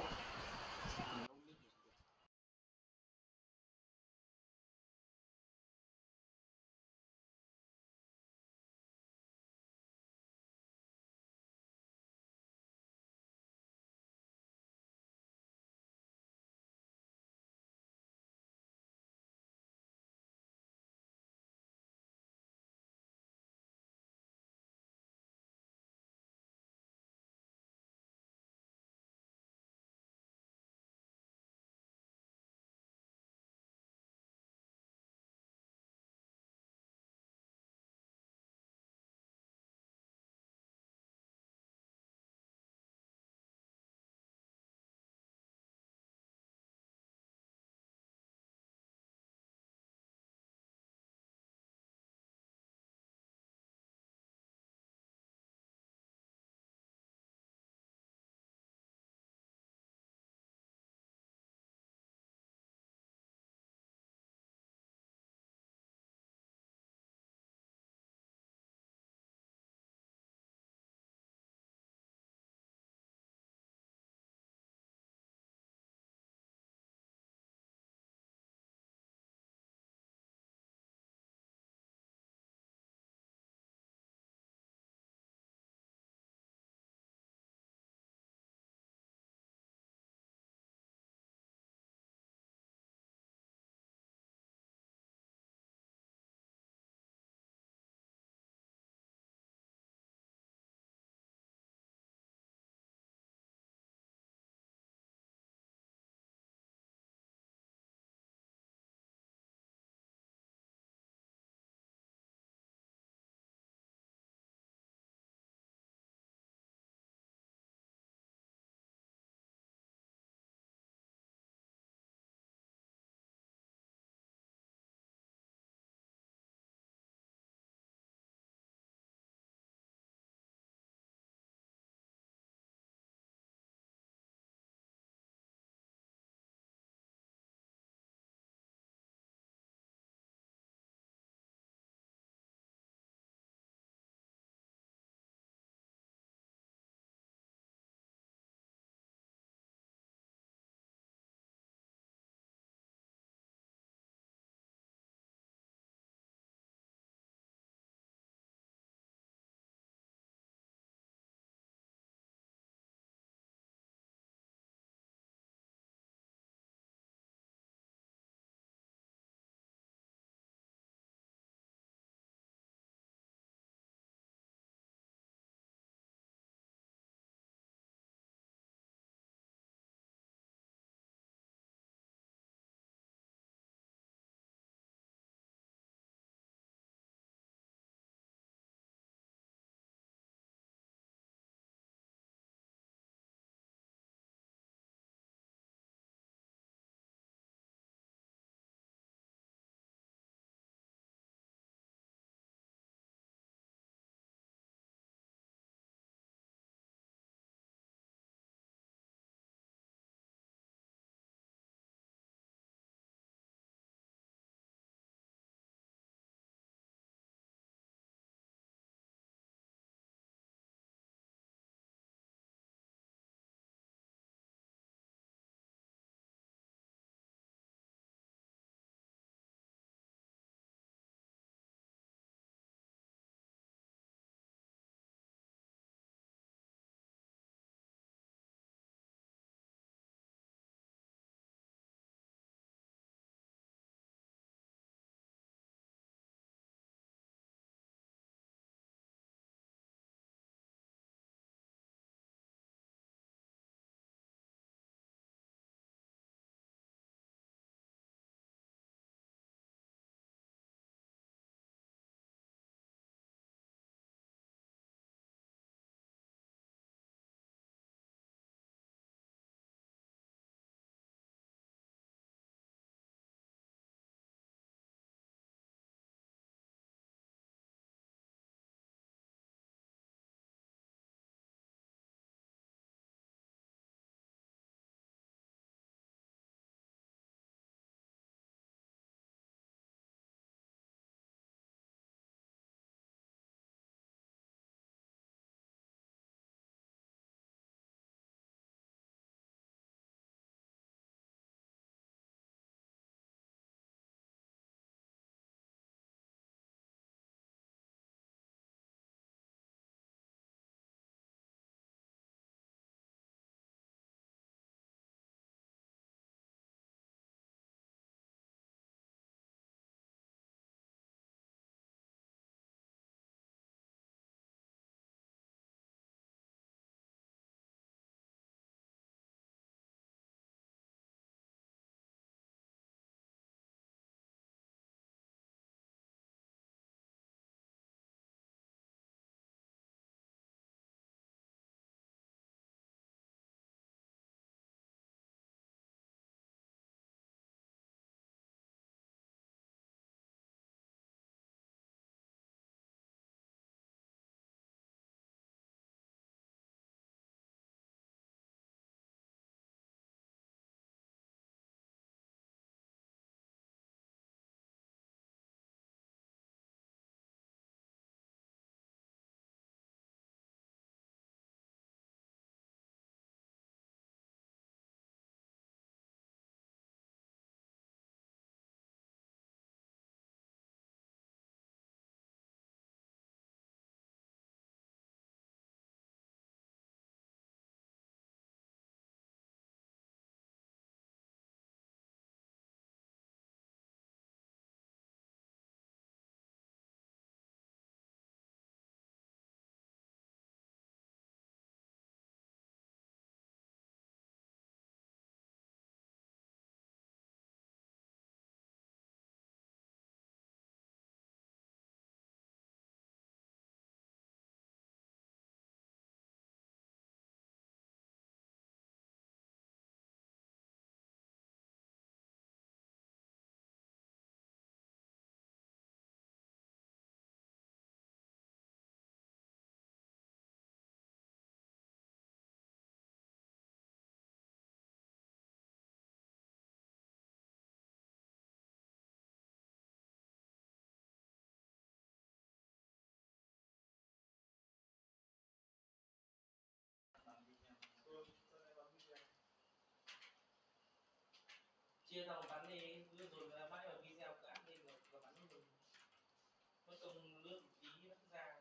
Speaker 3: chia ra một bắn đi, rồi rồi là mãi vào video cả lên và, và bắn mình mất công lướt một tí nó cứ ra.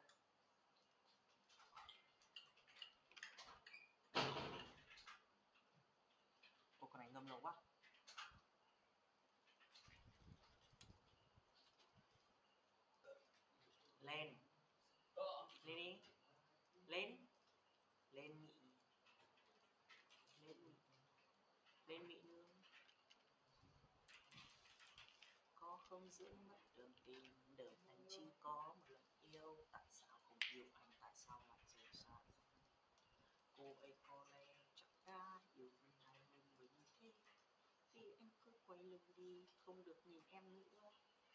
Speaker 2: Ủa con này ngâm lâu quá. Lên. Lên đi. Lên. Lên nhị. Lên nhị. Lên mỹ nương. Có không giữ mất đường tìm, đời anh chỉ có một lần yêu. Tại sao không yêu anh, tại sao lại rời xa? Cô ấy có lẽ chắc đã yêu ngày mình mình thế. Vì anh cứ quay lưng đi, không được nhìn em nữa.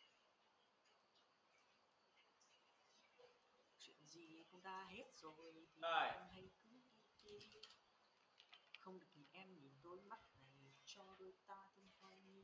Speaker 2: Chuyện gì cũng đã hết rồi thì anh hãy cứ đi đi. Không được nhìn em nhìn đôi mắt này cho đôi ta thêm hoài nghi.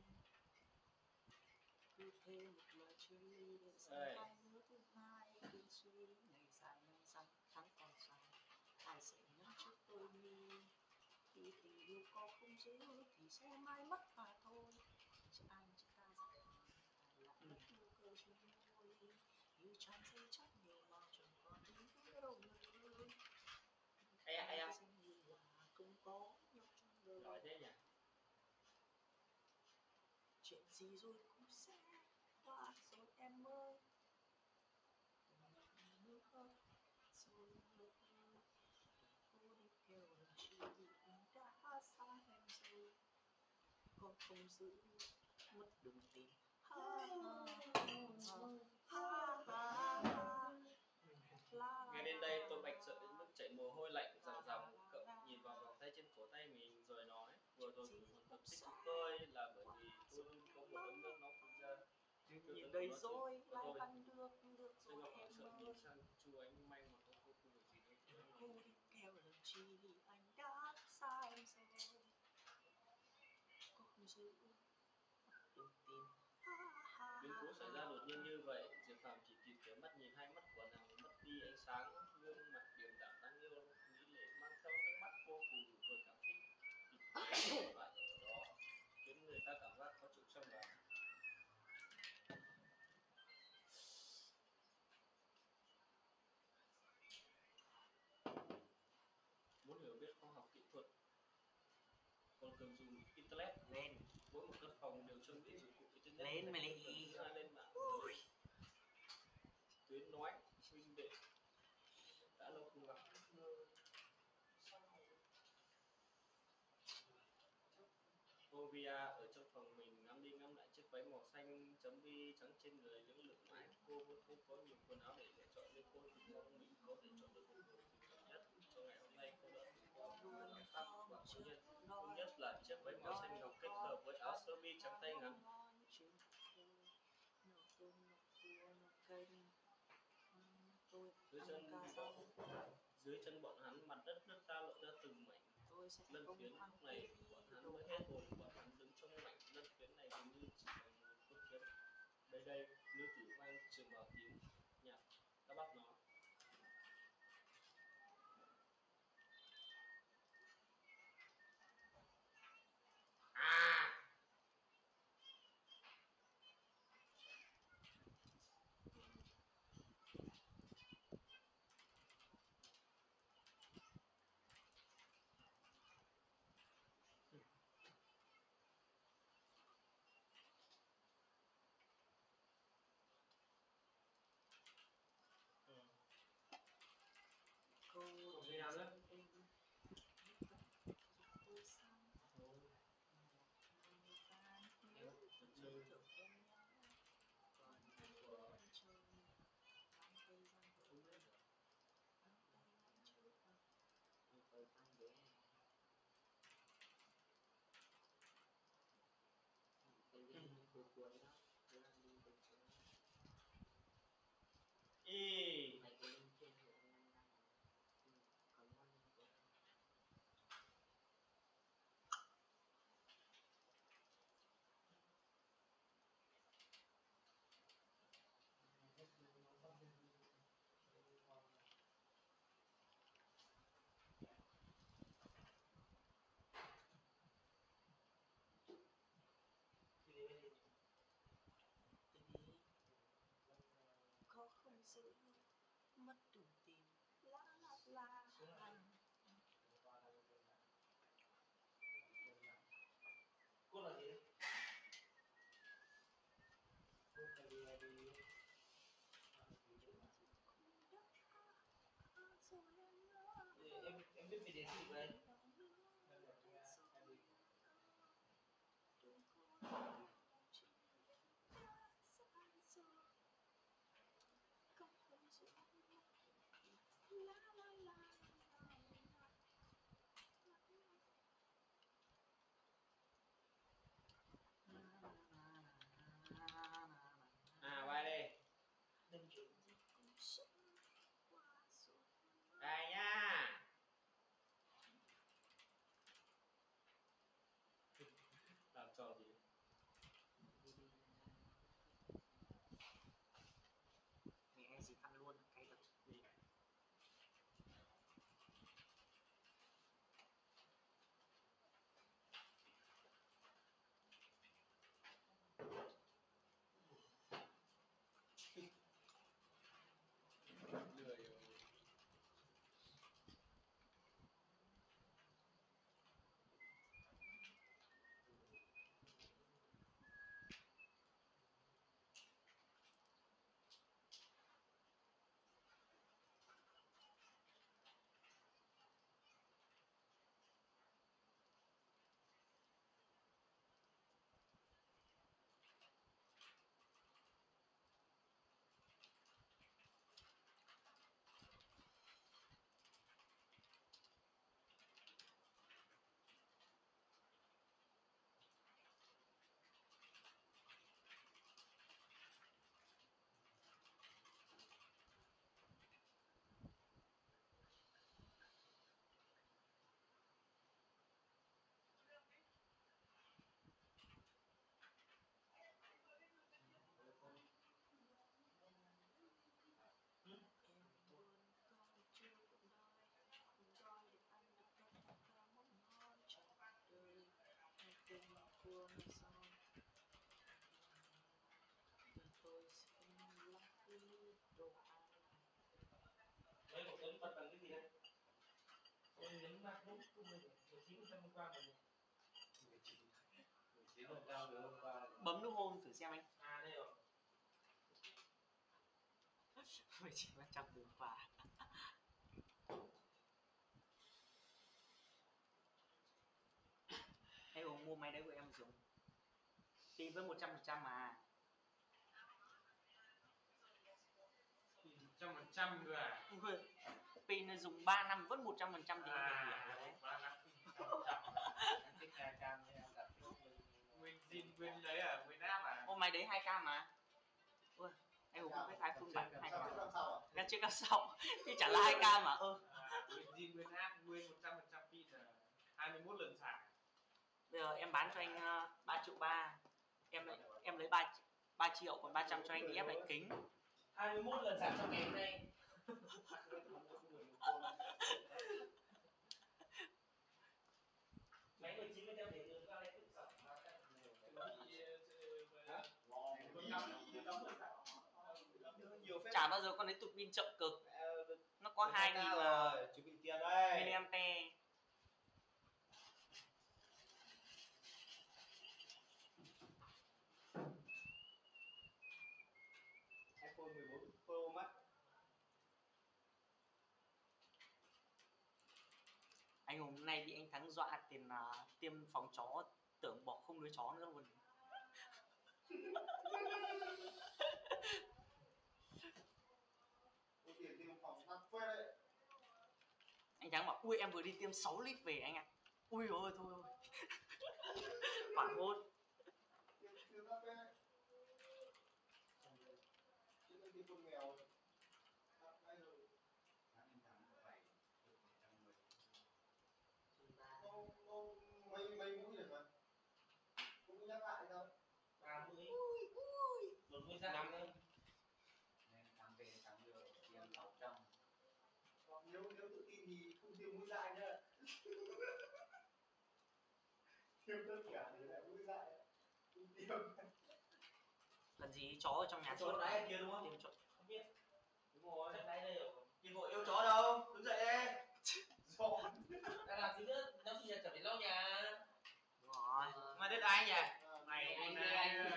Speaker 2: Cứ thêm một lời chia ly để xem hai đứa thứ hai. Đừng suy ngày dài năm dặm tháng còn dài. Ai sẽ nhắm trước tôi mi. Khi tình yêu có không giữ thì sẽ mãi mất mà thôi. Chỉ anh chỉ ta rằng ai lại mất nụ cười trên môi. Như tràn dây chắc nhiều mà chẳng còn ý nghĩa đâu nữa.
Speaker 3: Ây da, ây da.
Speaker 4: Không có nhau trong đời.
Speaker 3: Giỏi thế nhỉ.
Speaker 4: Chuyện gì rồi cũng sẽ qua rồi em ơi. Nước ơi, rồi nước ơi. Cô đi theo lần chi vì anh đã xa em rồi. Con không giữ mất đường tìm. Ha ha ha ha ha.
Speaker 3: Nghe đến đây tôi bạch sợ đến mức chảy mồ hôi lạnh ròng ròng. Cậu nhìn vào vòng tay trên cổ tay mình rồi nói: vừa rồi cũng muốn tập thích của tôi là bởi vì tôi luôn có một ấm nước nóng thực ra.
Speaker 4: Nhìn đây rồi lại ăn được được
Speaker 3: Tôi
Speaker 4: rồi
Speaker 3: gặp
Speaker 4: em
Speaker 3: sợ
Speaker 4: ơi.
Speaker 3: nhìn sang chú ánh may mà có cô không việc gì đâu.
Speaker 4: Cô đi theo lần chi vì anh đã xa em rồi. Cô không giữ được tìm.
Speaker 3: Biến cố xảy ra đột nhiên như vậy, Diệp Phàm chỉ kịp chớp mắt nhìn hai mắt của nàng mất đi ánh sáng, gương mặt điềm đạm đáng yêu, mỹ lệ mang theo nước mắt vô cùng nụ cười cảm kích, kịp lại ở đó khiến người ta cảm giác khó chịu trong lòng. Muốn hiểu biết khoa học kỹ thuật còn cần dùng internet.
Speaker 2: Lên.
Speaker 3: Mỗi một căn phòng đều trang bị dụng cụ internet.
Speaker 2: Lên mày lị.
Speaker 3: Lên mạng tuyến nói huynh đệ đã lâu không gặp. Ovia ở trong phòng mình ngắm đi ngắm lại chiếc váy màu xanh chấm bi trắng trên người những lượn mãi. Cô vốn không có nhiều quần áo để lựa chọn nhưng cô tự mong mình có thể chọn được một bộ phù hợp nhất cho ngày hôm nay. Cô đã thử qua một quần áo khác và có nhân không nhất là chiếc váy màu xanh ngọc kết hợp với áo sơ mi trắng tay ngắn. Dưới chân bọn, dưới chân bọn hắn mặt đất nứt ra lộ ra từng mảnh lân phiến. Lúc này bọn hắn mới hết hồn. Bọn hắn đứng trong mảnh lân phiến này dường như chỉ bằng một con kiến. Đây đây, nữ tử mang trường bào tím nhạt đã bắt nó. À! Ừ. Không gì nào nữa. Ý.
Speaker 4: sự mất tự tin la la la
Speaker 1: Cô là gì? Cô là gì là đi em em biết về điện gì vậy? À vai đây. Đừng chịu. Đây nha. Làm trò gì?
Speaker 2: Mẹ gì ăn luôn cái vật gì.
Speaker 1: Lười rồi.
Speaker 4: Em muốn con chưa cuộc đời đói để ăn được tất cả món ngon trong đời hay tình của người son để tôi xin lắng khi đồ ăn.
Speaker 1: Đấy một tấn Phật bằng cái gì đây? Tôi nhấn MacBook của mình mười chín phần trăm hôm qua mình. mười chín phần trăm từ hôm qua.
Speaker 2: Bấm nút home thử xem anh.
Speaker 1: À đây rồi.
Speaker 2: mười chín phần trăm từ hôm qua. Hay Hùng mua máy đấy của em dùng. Pin với một trăm phần trăm mà.
Speaker 1: một trăm phần trăm cơ à?
Speaker 2: Ui, pin nó dùng ba năm vẫn một trăm phần trăm thì em phải hiểu đấy.
Speaker 1: ba năm em thích hai cam em đặt nguyên zin nguyên đấy à, nguyên app à?
Speaker 2: Ô máy đấy hai k mà. Ui, anh Hùng không biết hai full bản hai k. Em chưa cắm sau. Thì chẳng là hai k mà. Ơ.
Speaker 1: À, nguyên zin nguyên app nguyên một trăm phần trăm pin là hai mươi mốt lần xài.
Speaker 2: Bây giờ em bán cho anh uh, ba triệu ba. Em lại em lấy ba ba triệu còn ba trăm cho anh thì ép lại kính.
Speaker 1: hai mươi mốt lần sạc trong ngày hôm nay. Máy mười chín phần trăm để đường ra đây tự sạc.
Speaker 2: Chả bao giờ con đấy tụt pin chậm cực. Nó có hai nghìn mà
Speaker 1: chuẩn bị tiền đây.
Speaker 2: miliampere.
Speaker 1: iPhone mười bốn Pro Max.
Speaker 2: Anh hôm nay bị anh Thắng dọa tiền uh, tiêm phòng chó, tưởng bỏ không nuôi chó nữa luôn.
Speaker 1: Tiền tiêm phòng đắt phết đấy.
Speaker 2: Anh Thắng bảo ui em vừa đi tiêm sáu lít về anh ạ. À. Ui ôi thôi thôi. Hoảng hốt.
Speaker 1: Tiêm tiêm đắt phết. Chứ nó tiêm con mèo đắt ngay rồi. Anh Thắng có phải được một trăm mười. Không, không, mấy mấy mũi được mà. Cũng nhắc lại đâu. ba mũi. Ui ui. Một mũi ra năm nữa. Nên Thắng về Thắng được tiêm sáu trăm. Hoặc nếu nếu tự tin thì không tiêm mũi dại nữa. Tiêm tất cả thì lại mũi dại. Không tiêm.
Speaker 2: Lần gì chó ở trong nhà
Speaker 1: chó đáy kia đúng không?
Speaker 2: Tiêm chó.
Speaker 1: Không biết. vội yêu chó đâu, đứng dậy đi. Rồi.
Speaker 5: Đang làm gì nữa? Nó sinh nhật chuẩn bị lau nhà.
Speaker 2: Đúng rồi.
Speaker 5: Mà đứt ai nhỉ?
Speaker 3: Mày
Speaker 5: Anh
Speaker 3: anh
Speaker 5: anh.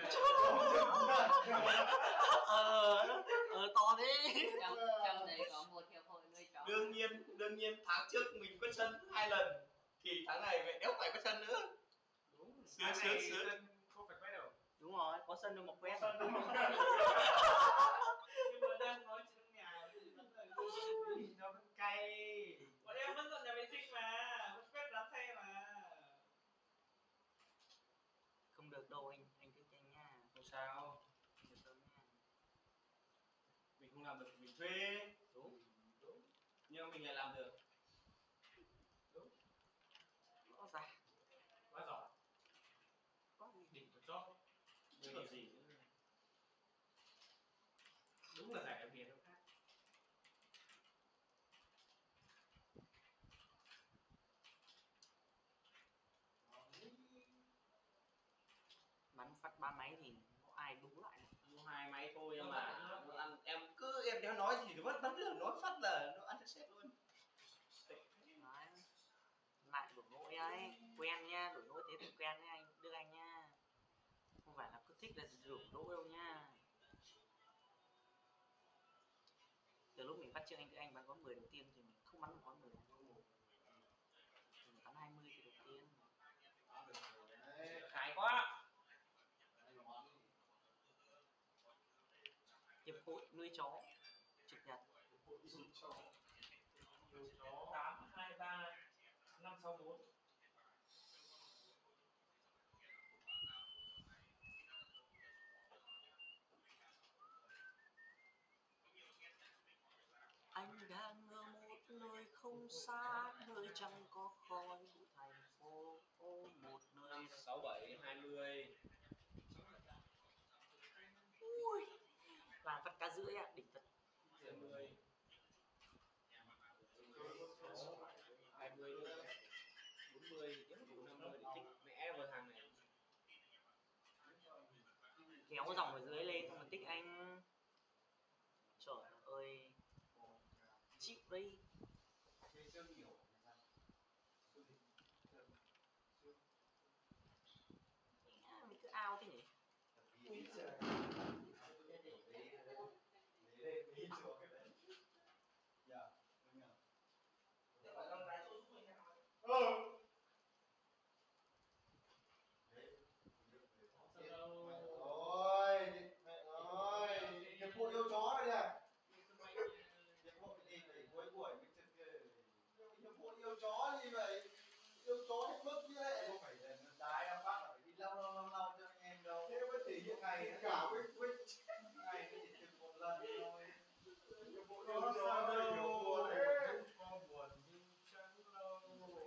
Speaker 2: Ờ, ờ to thế.
Speaker 6: trong trong đấy có một hiệp hội nuôi chó.
Speaker 1: Đương nhiên, đương nhiên tháng trước mình quất chân hai lần thì tháng này mẹ đéo phải quất chân nữa.
Speaker 3: đúng.
Speaker 1: Sướng sướng sướng.
Speaker 3: Không phải quay đầu.
Speaker 2: Đúng rồi, có sân đâu mà quen.
Speaker 3: Nhưng mà đang nói chuyện nhà thì vẫn là nó vẫn cay.
Speaker 5: Bọn em vẫn dọn nhà vệ sinh mà, vẫn quét lá xe mà.
Speaker 2: Không được đâu anh, anh cứ nhanh nha.
Speaker 3: Không sao.
Speaker 2: Được đâu nha.
Speaker 3: Mình không làm được mình thuê.
Speaker 2: Đúng.
Speaker 3: Đúng.
Speaker 1: Nhưng mà mình lại làm được.
Speaker 3: Đúng.
Speaker 2: Rõ ràng.
Speaker 3: Quá giỏi.
Speaker 2: Quá gì.
Speaker 3: Đỉnh của chót.
Speaker 1: Chứ còn gì nữa.
Speaker 3: Đúng là giải đặc biệt không khác.
Speaker 2: Bắn phát ba máy thì có ai đúng lại được.
Speaker 1: Mua hai máy thôi nhưng mà nó ăn em cứ em đéo nói thì nó vẫn vẫn là nói phát là nó ăn chết sét luôn.
Speaker 2: Đấy. Lại đổi lỗi ấy, quen nha, đổi lỗi thế thì quen nha anh, đưa anh nha. Không phải là cứ thích là đổi lỗi đâu nha. Từ lúc mình bắt trước anh, anh bắn con mười đầu tiên thì mình không bắn được con mười. Mình bắn hai mươi thì đầu tiên.
Speaker 5: Khái quá.
Speaker 2: Hiệp hội nuôi chó trực nhật.
Speaker 5: tám hai ba năm sáu bốn.
Speaker 2: Anh đang ở một nơi không xa, nơi chẳng có khói bụi thành phố, một nơi
Speaker 1: sáu bảy hai mươi.
Speaker 2: ui làm phát cá rưỡi ạ, đỉnh thật.
Speaker 1: hai mươi. hai mươi nữa. bốn mươi thì tiếp năm mươi để thích mẹ vào hàng này.
Speaker 2: Kéo dòng ở dưới lên mà tích anh. Trời ơi, chịu đi. À, mình cứ ao thế nhỉ.
Speaker 1: Ôi, mẹ ơi, hiệp hội yêu chó này nè. Hiệp hội gì phải cuối buổi mới trực kìa. Hiệp hội yêu chó gì vậy? Yêu chó hết mức như thế. Không phải là đái em phát là phải đi lau lau lau lau cho anh em đâu. Thế mới thể hiện ngày cả với với ngày mới chỉ trực một lần thôi. Hiệp hội yêu chó đâu hiểu buồn đấy.
Speaker 3: Có buồn nhưng chẳng lâu.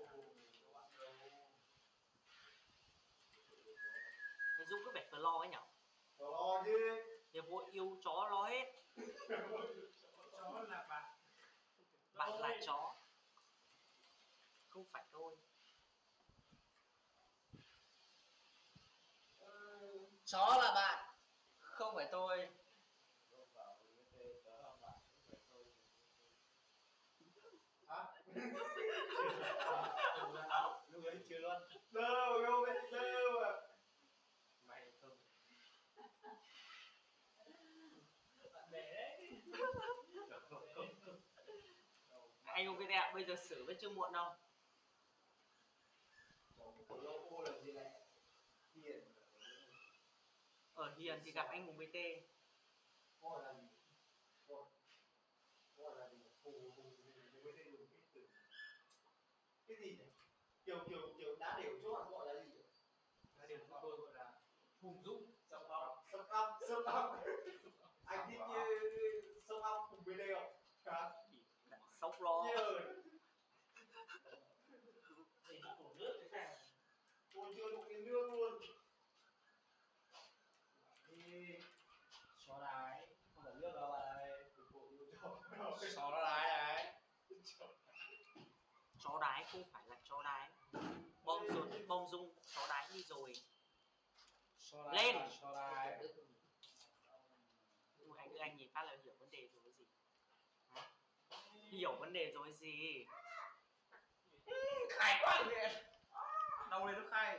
Speaker 2: Anh Dũng cứ vẻ cờ lo ấy nhở.
Speaker 1: Cờ lo chứ.
Speaker 2: Hiệp hội yêu chó lo hết.
Speaker 3: Chó là bạn.
Speaker 2: Bạn là chó, không phải tôi.
Speaker 5: Chó là bạn, không phải tôi.
Speaker 1: Hả? Lúc ấy chưa luôn. Đơ mà không biết đơ mà.
Speaker 3: Mày không.
Speaker 5: Bạn bè đấy.
Speaker 2: Anh ô vê tê bây giờ xử vẫn chưa muộn đâu.
Speaker 1: Logo là gì này? Hiền.
Speaker 2: Ở Hiền thì gặp anh cùng vê tê.
Speaker 1: Gọi là gì? Gọi gọi là gì? Hù hù với tên dùng cái từ cái gì nhỉ? Kiểu kiểu kiểu đá đều chỗ bạn gọi là gì nhỉ?
Speaker 3: Đá đều chúng tôi gọi là hùng dũng.
Speaker 1: Sông ong, sông ong, sông ong. Anh thích như sông ong cùng với đây không? Hả?
Speaker 2: Sốc lo.
Speaker 5: Thì đổ nước thế nào?
Speaker 1: Tôi chưa đụng đến nước luôn. Đi
Speaker 5: Chó đái.
Speaker 1: không phải nước đâu bạn ơi.
Speaker 5: Chó nó đái đấy.
Speaker 2: Chó đái không phải là chó đái. Bom rồi, bom dung chó đái đi rồi.
Speaker 5: Chó
Speaker 2: Lên.
Speaker 5: Chó đái.
Speaker 2: Anh đưa anh nhìn phát là hiểu vấn đề rồi cái gì. Hả? Hiểu vấn đề rồi gì.
Speaker 1: Khai quá mẹ. Đâu lên nó khai.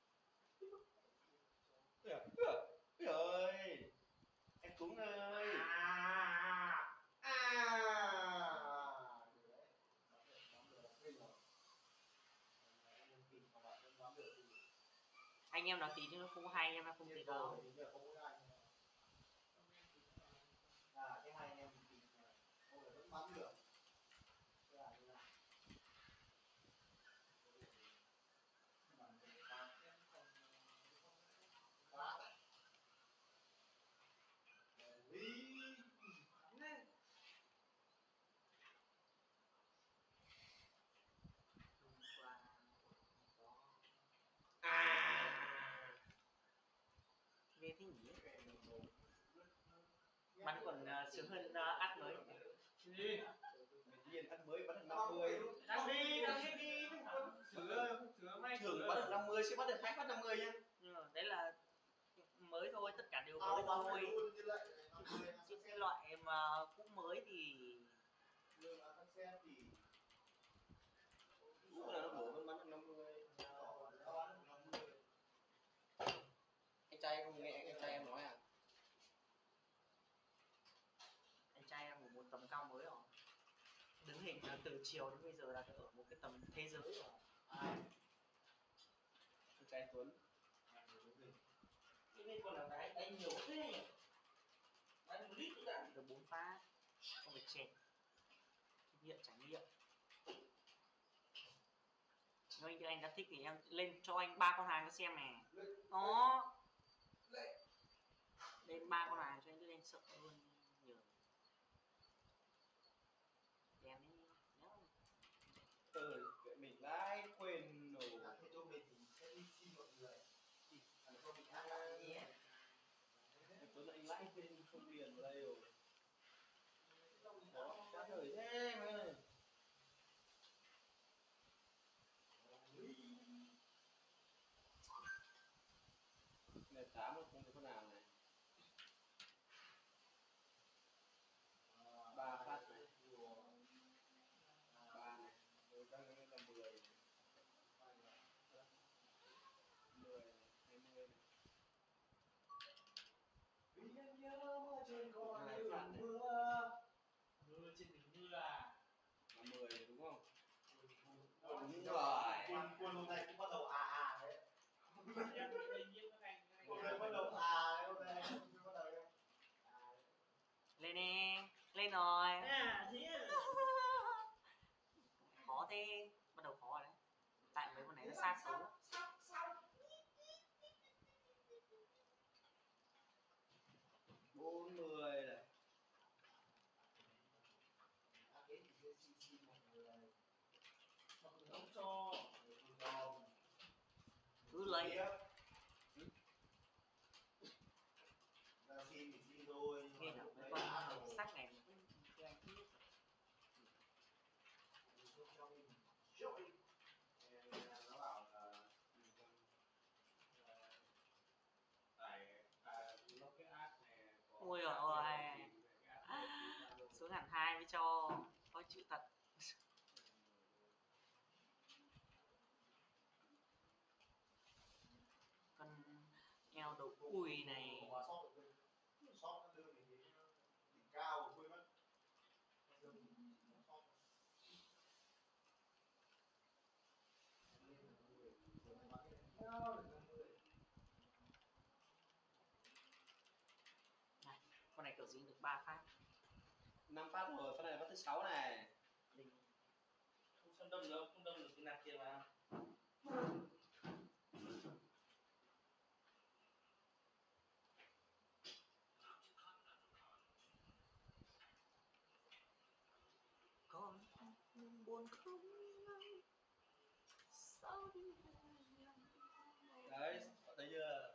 Speaker 1: Trời ơi. Em Tuấn ơi.
Speaker 5: À.
Speaker 1: À.
Speaker 2: Anh em nói tí chứ nó không hay, anh em nó không tí đâu.
Speaker 1: À, cái hai anh em mình không phải vẫn bắn được. Thế là như nào? Quá đấy. Ý.
Speaker 2: À. Ghê thế nhỉ? Bắn còn uh, sướng hơn uh, át mới.
Speaker 5: Gì?
Speaker 1: Mình nhiên ắt mới bắt được năm mươi.
Speaker 5: Đang đi, đang đi đi. Sửa, sửa may
Speaker 1: Thường bắt được năm mươi sẽ bắt được hai phát năm mươi nhá.
Speaker 2: Ừ, đấy là mới thôi, tất cả đều mới thôi. Chứ cái loại mà cũ mới thì
Speaker 1: cũ là nó bổ vẫn bắn được năm mươi. Anh trai không nghe anh trai em nói à?
Speaker 2: anh trai em một tầm cao mới rồi. Đứng hình từ chiều đến bây giờ là ở một cái tầm thế giới rồi.
Speaker 1: Ai? Anh trai Tuấn.
Speaker 5: Cái bên còn là cái đánh nhiều thế nhỉ? Đánh một lít nữa đã.
Speaker 2: Được bốn phát. Không phải trẻ. Kinh nghiệm trải nghiệm. Nếu anh, anh đã thích thì em lên cho anh ba con hàng cho xem nè. Đó. Lên ba con hàng cho anh lên sợ luôn nhiều. Đèn đi nhớ.
Speaker 1: Ừ, mình lại quên rồi. Thế cho mình thì sẽ đi xin mọi người. Để cho mình ăn lại nhé. Tuấn anh lãi tên không liền vào đây rồi. Đó, đã thời thế mấy này. Này tám mà không thấy con nào này. Ba phát này. Ba này. Rồi đang là mười. Mười này, hai mươi này. Vì em nhớ mưa trên con đường mưa.
Speaker 5: Mưa trên đỉnh mưa à?
Speaker 1: Là mười rồi đúng không? Đúng rồi. Quân quân hôm nay cũng bắt đầu à à đấy.
Speaker 5: Em bị lây nhiễm các anh.
Speaker 1: Hôm nay bắt đầu à đấy, hôm nay anh bắt đầu em.
Speaker 2: Lên nè, lên rồi.
Speaker 5: À thế à?
Speaker 2: Khó thế, bắt đầu khó rồi đấy. Tại mấy con này nó sát số.
Speaker 1: bốn mươi này.
Speaker 5: Không cho.
Speaker 2: Cứ lấy.
Speaker 1: Ra xin thì xin thôi.
Speaker 2: Nghe nhở, mấy con sắc này thì anh biết.
Speaker 1: Nó bảo là
Speaker 3: tại à, nó cái app này có
Speaker 2: ôi giời ơi, xuống hẳn hai mới cho, khó chịu thật. Con eo đầu cùi này.
Speaker 1: sót nó đưa mình đến đỉnh cao quên mất.
Speaker 2: Này, con này kiểu dính được ba phát.
Speaker 1: năm phát rồi, phát này là phát thứ sáu này.
Speaker 2: Linh.
Speaker 5: Không sao đâm nữa, không đâm được cái nạc kia mà.
Speaker 2: Con buồn không sao đi.
Speaker 1: Đấy, thấy chưa?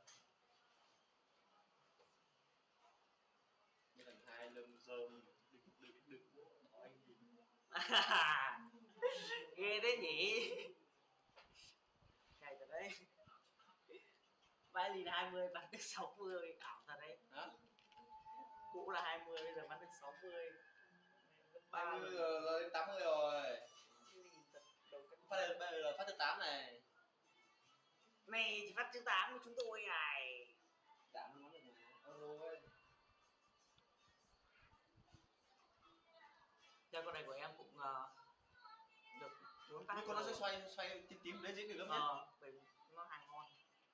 Speaker 1: Cái lần hai lâm rơm đừng đừng đừng bỏ anh đi.
Speaker 2: Ghê thế nhỉ. Ngày thật đấy. Vãi lìn hai mươi bắn được sáu mươi, ảo thật đấy.
Speaker 1: Hả?
Speaker 2: Cũ là hai mươi, bây giờ bắn được sáu mươi.
Speaker 1: ba mươi giờ, giờ đến tám mươi rồi.
Speaker 4: Lì giật đầu cắt.
Speaker 1: Phát lên bây giờ phát từ tám này.
Speaker 4: Này chỉ phát chữ tám của chúng tôi này.
Speaker 1: Tám nó được mà. Ờ rồi.
Speaker 4: Theo con này của em cũng uh, được bốn phát.
Speaker 1: Nhưng con nó sẽ xoay xoay tím tím lên dễ được lắm nhé.
Speaker 4: Ờ, bởi vì nó hàng ngon.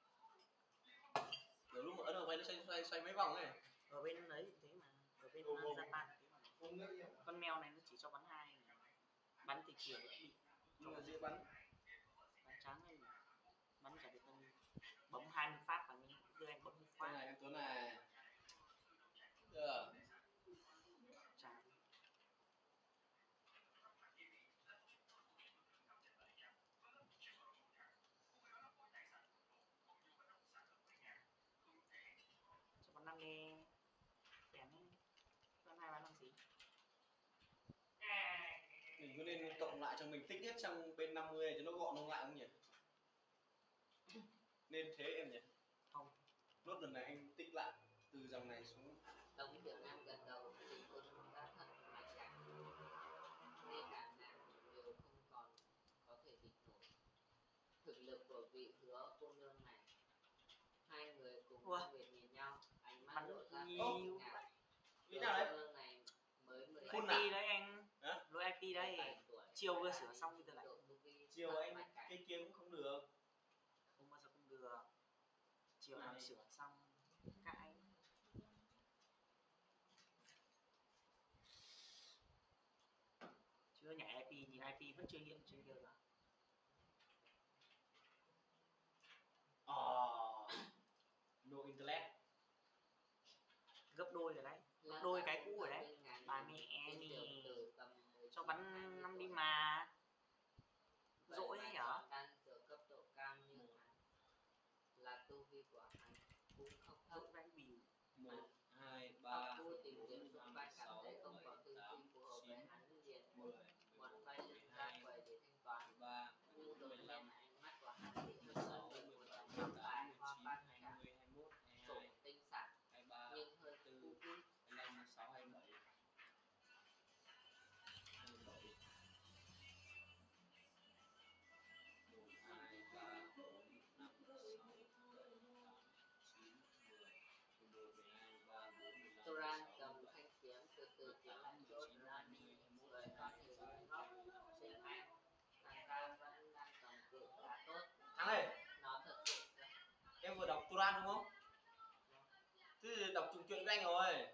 Speaker 1: Kiểu lúc mà ấn vào quay nó xoay xoay xoay mấy vòng này.
Speaker 4: Ở bên đấy thế mà, ở bên
Speaker 1: Ồ, ồ.
Speaker 4: Japan thế mà. Con mèo này nó chỉ cho bắn hai này. Bắn thì kiểu bị
Speaker 1: Nhưng mà dễ bắn.
Speaker 4: bắn trắng hay gì. Bắn chả được con bấm hai mươi phát và mình đưa anh bấm một
Speaker 1: Con
Speaker 4: phát.
Speaker 1: này em Tuấn này. Được.
Speaker 4: Chả. Cho con năm đi. Kém con hai bán làm gì?
Speaker 1: Mình có nên cộng lại cho mình tích hết trong bên năm mươi cho nó gọn nó lại không nhỉ? Nên thế em nhỉ?
Speaker 4: Không.
Speaker 1: Nốt lần này anh tích lại từ dòng này xuống.
Speaker 6: Tổng Việt Nam gần đầu thì quân đã thật mạnh cả. Ngay cả nàng đều không còn có thể địch nổi thực lực của vị hứa cô nương này. Hai người cùng
Speaker 4: Ủa?
Speaker 6: Nguyệt nhìn nhau, ánh mắt
Speaker 4: Bắn
Speaker 6: lộ ra
Speaker 4: nhiều.
Speaker 6: ngạc.
Speaker 1: Ý nào đấy?
Speaker 6: Cô nương này mới mười
Speaker 1: Phun
Speaker 4: i pê
Speaker 1: à?
Speaker 4: đấy anh.
Speaker 1: Hả?
Speaker 4: Lỗi i pê đấy. Chiều vừa sửa xong thì tôi lại.
Speaker 1: Chiều anh cái kia cũng không được.
Speaker 4: Không bao giờ không được. Chiều làm sửa xong cãi. Chưa nhảy i pê, nhìn i pê vẫn chưa hiện trên kia cả.
Speaker 1: Oh. No internet.
Speaker 4: Gấp đôi rồi đấy. Gấp đôi cái cũ rồi đấy. Bà mẹ nì. Cho bắn năm đi mà. Dỗi ấy hả?
Speaker 6: Đang ở cấp độ cao như hắn là tu vi của hắn cũng không thấp.
Speaker 4: Dỗi đánh bìu.
Speaker 1: Một, hai,
Speaker 6: Học
Speaker 1: ba,
Speaker 6: vui tìm
Speaker 1: bốn,
Speaker 6: kiếm xung
Speaker 1: năm,
Speaker 6: quanh cảm
Speaker 1: sáu,
Speaker 6: thấy không có
Speaker 1: bảy,
Speaker 6: tư duy
Speaker 1: tám,
Speaker 6: phù hợp với
Speaker 1: chín,
Speaker 6: hắn liền
Speaker 1: mười,
Speaker 6: muốn quay lưng ra
Speaker 1: hai,
Speaker 6: quầy để thanh toán,
Speaker 1: ba,
Speaker 6: nhưng đột
Speaker 1: mười
Speaker 6: nhiên
Speaker 1: lăm,
Speaker 6: ánh mắt của hắn bị
Speaker 1: mười
Speaker 6: hấp
Speaker 1: sáu,
Speaker 6: dẫn bởi
Speaker 1: mười
Speaker 6: một
Speaker 1: bảy,
Speaker 6: tấm
Speaker 1: mười
Speaker 6: bằng
Speaker 1: tám,
Speaker 6: bài
Speaker 1: mười
Speaker 6: hoa
Speaker 1: chín,
Speaker 6: văn
Speaker 1: hai
Speaker 6: cả
Speaker 1: mươi, hai mươi mốt, hai mươi
Speaker 6: sổ
Speaker 1: hai,
Speaker 6: tinh xảo
Speaker 1: hai mươi ba,
Speaker 6: nhưng hơi
Speaker 1: hai mươi
Speaker 6: cũ
Speaker 1: tư,
Speaker 6: kỹ.
Speaker 1: hai mươi lăm, hai mươi sáu, hai mươi bảy, hai mươi bảy, một, hai, ba, bốn, năm, sáu, bảy, tám, chín, mười, mười một, mười hai, mười ba, mười bốn, mười lăm,
Speaker 6: Turan
Speaker 1: mười sáu,
Speaker 6: cầm
Speaker 1: mười bảy,
Speaker 6: thanh kiếm từ từ tiến lại
Speaker 1: mười
Speaker 6: chỗ
Speaker 1: chín, hai
Speaker 6: Turan
Speaker 1: mươi, hai mươi mốt,
Speaker 6: người
Speaker 1: hai
Speaker 6: có
Speaker 1: mươi
Speaker 6: thể
Speaker 1: hai,
Speaker 6: nhìn ngóc xinh anh nàng ta vẫn đang cầm cự khá tốt.
Speaker 1: Thắng ơi,
Speaker 6: Nó thật sự rất
Speaker 1: em vừa đọc Turan đúng không? Thế thì đọc trùng truyện của anh rồi.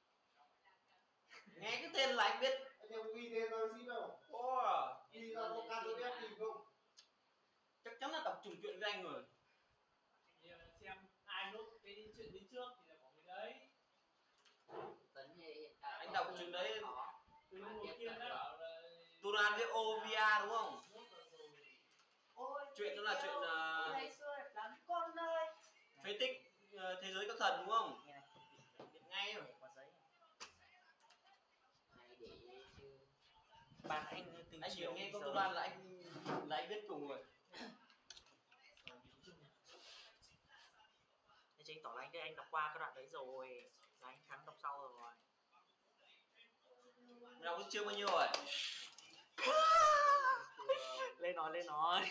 Speaker 1: Nghe cái tên là anh biết.
Speaker 7: Anh em ghi tên ra ship đâu?
Speaker 1: Wow.
Speaker 7: Ghi ra có ca tê ép tìm không?
Speaker 1: Chắc chắn là đọc trùng truyện của anh rồi.
Speaker 5: Xem ai nốt cái chuyện đến trước thì là của người đấy.
Speaker 6: vấn đề hiện tại
Speaker 1: Anh đọc chừng đấy.
Speaker 5: Từ đầu tiên đã bảo là
Speaker 1: Turan với Ovia đúng không?
Speaker 4: Ôi,
Speaker 1: Chuyện đó là chuyện uh,
Speaker 4: ngày xưa đẹp lắm con ơi.
Speaker 1: phế tích uh, thế giới các thần đúng không?
Speaker 4: Nghe này,
Speaker 1: Biết ngay rồi.
Speaker 4: để qua giấy.
Speaker 6: này để ý chứ
Speaker 4: Bạn anh từ
Speaker 1: Anh
Speaker 4: chiều
Speaker 1: chỉ nghe
Speaker 4: đến
Speaker 1: có
Speaker 4: giờ.
Speaker 1: Turan là anh là anh biết cùng rồi.
Speaker 4: Thế chính tỏ là anh đây anh đọc qua cái đoạn đấy rồi. Là anh thắng đọc sau rồi.
Speaker 1: Đọc chưa bao nhiêu rồi?
Speaker 4: Lên nói lên nói.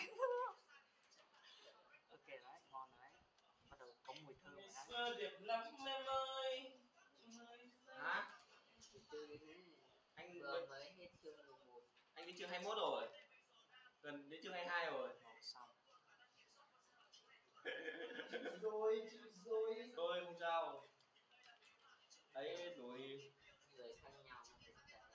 Speaker 4: Ok đấy, ngon đấy. Bắt đầu có mùi thơm rồi
Speaker 5: ngày
Speaker 4: đấy.
Speaker 5: xưa đẹp lắm em ơi.
Speaker 1: Hả?
Speaker 6: từ
Speaker 1: Anh
Speaker 6: vừa mới hết chương mười một.
Speaker 1: anh đi chương hai mươi mốt rồi. Gần đến chương hai mươi hai rồi.
Speaker 4: Rồi xong.
Speaker 7: Rồi, chịu rồi.
Speaker 1: Tôi không sao. Đấy đổi
Speaker 6: Người thân nhau mà cũng phải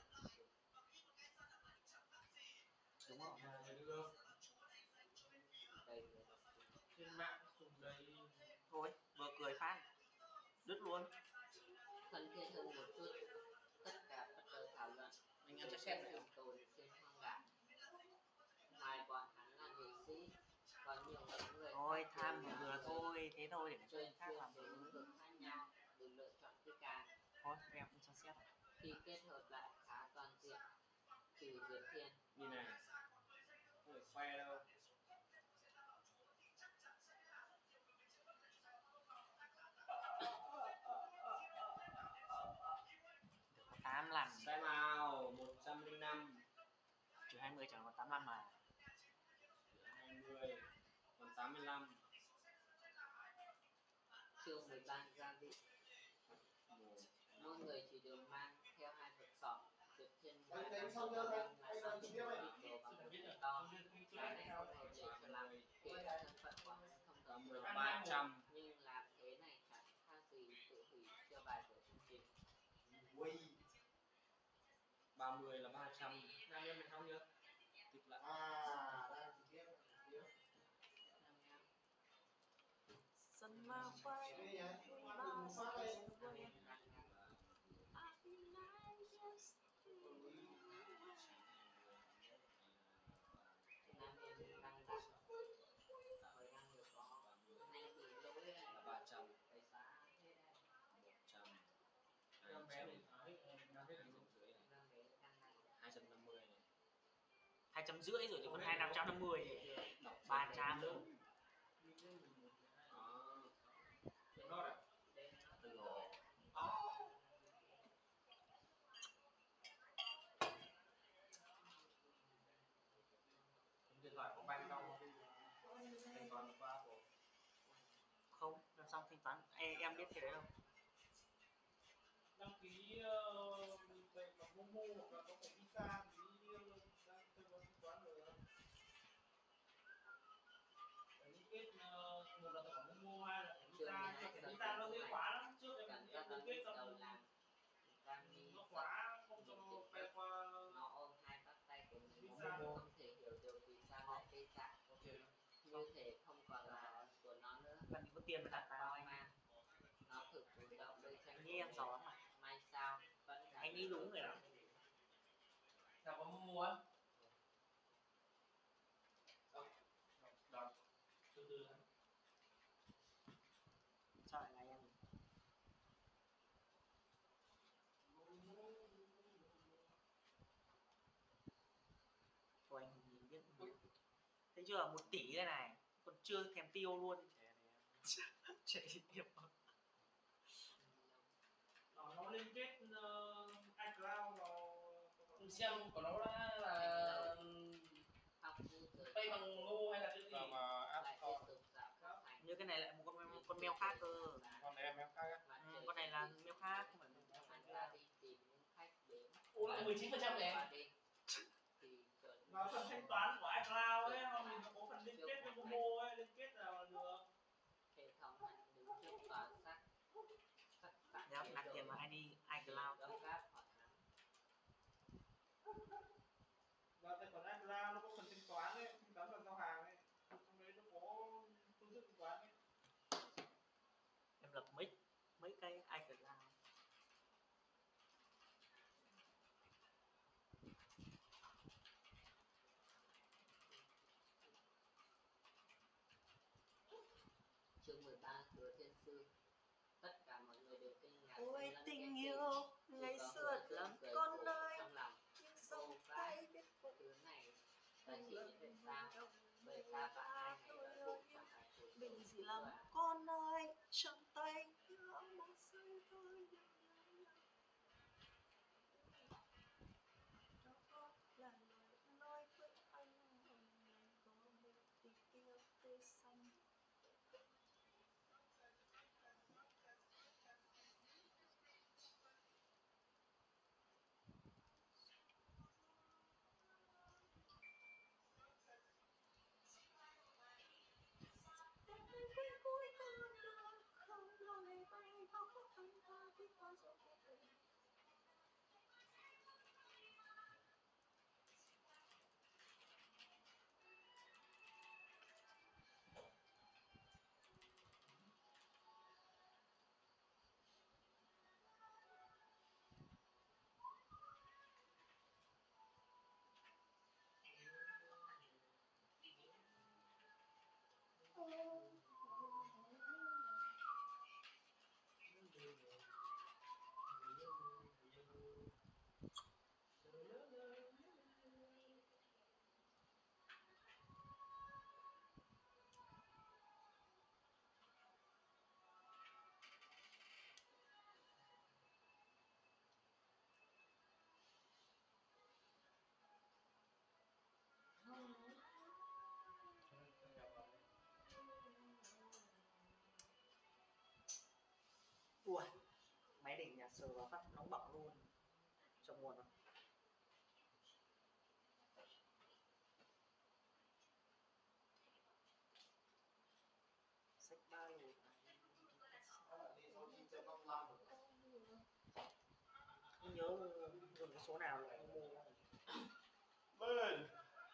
Speaker 4: Đúng rồi.
Speaker 5: Được.
Speaker 6: đầy người đọc.
Speaker 5: Trên mạng dùng đầy
Speaker 4: Thôi, vừa cười phát. Đứt luôn.
Speaker 6: Thân thiết hơn một chút, tất cả bắt đầu thảo luận.
Speaker 1: anh em sẽ xem này.
Speaker 6: Tồn trên hoang đảo. Ngoài bọn hắn là nghệ sĩ, có nhiều những người
Speaker 4: Thôi
Speaker 6: khác
Speaker 4: tham
Speaker 6: đều
Speaker 4: vừa
Speaker 6: là
Speaker 4: vừa thôi, thế thôi để cho
Speaker 6: chuyên
Speaker 4: người khác
Speaker 6: chuyên
Speaker 4: làm
Speaker 6: về
Speaker 4: thứ.
Speaker 6: lĩnh vực khác nhau, được lựa chọn kỹ càng.
Speaker 4: Thôi, em cũng cho xét.
Speaker 6: Khi kết hợp lại khá toàn diện, trừ Diệp Thiên.
Speaker 1: Nhìn này. Không phải khoe đâu.
Speaker 4: tám lần.
Speaker 1: Xem nào, một trăm
Speaker 2: chẳng còn tám mươi lăm mà.
Speaker 3: hai mươi còn tám mươi lăm.
Speaker 6: Chương mười ba gia vị. Mỗi người chỉ được mang theo hai vật phẩm dựa trên vai
Speaker 7: Đánh đánh
Speaker 6: đang
Speaker 7: xong
Speaker 6: là
Speaker 7: chưa
Speaker 6: đem
Speaker 7: thầy?
Speaker 6: lại
Speaker 7: Hay
Speaker 6: ba
Speaker 7: là
Speaker 6: mươi
Speaker 7: trực tiếp này?
Speaker 6: đồ bằng một thùng to. Cái này không hợp lệ cho lắm, kể cả thân phận của hắn không
Speaker 3: ba
Speaker 6: đồng
Speaker 3: mươi
Speaker 6: thường.
Speaker 3: ba trăm.
Speaker 6: Nhưng làm thế này chẳng khác gì tự hủy cho bài của chương trình.
Speaker 7: Ui.
Speaker 3: ba mươi là ba trăm.
Speaker 5: Nam em mình không nhớ.
Speaker 3: Tích lại.
Speaker 7: À, đang trực tiếp, trực tiếp.
Speaker 4: Sân ma khoai
Speaker 7: Đây nhá,
Speaker 4: vui
Speaker 7: đừng
Speaker 4: ba
Speaker 7: phát đây.
Speaker 4: vui.
Speaker 6: Nam em đang đặt hồi đang được có nay thì lỗi
Speaker 3: là ba trăm.
Speaker 6: phải xá hết đây.
Speaker 3: một trăm.
Speaker 5: Nam bé mình nói Nam bé mình
Speaker 3: dưới này.
Speaker 6: Nam bé đang này
Speaker 3: hai trăm năm mươi này.
Speaker 2: Hai trăm rưỡi rồi chứ còn hai năm trăm năm mươi.
Speaker 3: Đọc
Speaker 2: ba trăm.
Speaker 3: Đó.
Speaker 5: nó rồi.
Speaker 3: Từ hồ.
Speaker 5: Điện thoại có banh không? Thanh toán qua Apple.
Speaker 2: Không, làm xong thanh toán. Ê, em biết cái đấy không?
Speaker 5: Đăng ký uh, về bằng Momo hoặc là có phải Visa thì đi uh, đăng ký thanh toán được. Phải liên kết uh, một là tài khoản Momo, hai là phải Visa. Cái Visa nó dễ khóa lắm. Trước em em liên kết xong nó khóa không cho quay qua
Speaker 6: nó ôm hai bắt tay của mình
Speaker 5: Visa
Speaker 6: không thể hiểu được vì sao lại gây ra như thể không còn là của nó nữa.
Speaker 2: Làm gì có tiền mà đặt vào anh.
Speaker 6: Mà nó thực chủ động gây tranh
Speaker 2: Nghĩ em giỏi mà.
Speaker 6: may sao vẫn
Speaker 2: Anh nghĩ đúng rồi đó.
Speaker 5: Nào có Momo á? Đọc, đọc, từ từ đã.
Speaker 2: Sao lại là em? Thôi anh nhìn biết. Thấy chưa? Một tỷ đây này. Còn chưa thèm tiêu luôn. Chạy tiếp.
Speaker 5: Nó, nó liên kết uh, iCloud vào xem của nó là pay bằng Momo hay là cái gì?
Speaker 3: Vào mà App Store.
Speaker 2: Như cái này lại một con con mail khác cơ.
Speaker 3: Con này em mail khác á.
Speaker 2: Ừ, con này là mail khác không phải mail
Speaker 6: ra
Speaker 2: khác.
Speaker 6: đi tìm những khách đến
Speaker 5: Ủa lại mười chín phần trăm này.
Speaker 6: Thì
Speaker 5: Và phần thanh toán của iCloud ấy, mà mình có phần liên kết với Momo ấy, liên kết là được.
Speaker 6: hệ thống hắn đứng trước tòa sắc sắc sẵn
Speaker 2: Nếu đặt tiền vào i đê iCloud
Speaker 6: gấp gáp hỏi hắn.
Speaker 5: Và tài khoản iCloud nó có phần thanh toán ấy, thanh toán bằng giao hàng ấy. Trong đấy nó có phương thức thanh toán ấy.
Speaker 2: em lập mấy mấy cái iCloud.
Speaker 6: Chương mười ba Thừa Thiên Sư. Tất cả mọi người đều kinh ngạc.
Speaker 4: Ôi tình yêu ngày xưa làm con ơi, nhưng sau tay biết phụ
Speaker 6: thứ này ta chỉ biết tại sao bởi ta và hai ngày nói bụng chẳng phải thủ
Speaker 4: mình chỉ làm con ơi, trong tay nhớ một giây thôi. Đó là lời nói với anh có một tình yêu tươi xanh. Cuối cuối con đường không Ui, máy đỉnh nhà sờ vào phát nóng bỏng luôn. Trông buồn không? Sách ba lô. Không nhớ dùng cái số nào lại mua.
Speaker 1: Bên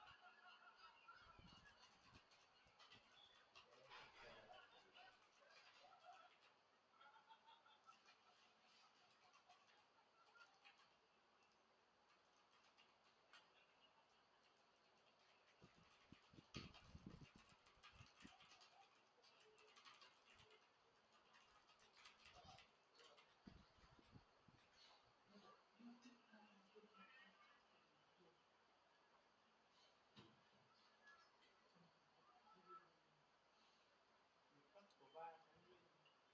Speaker 3: của ba tháng nguyên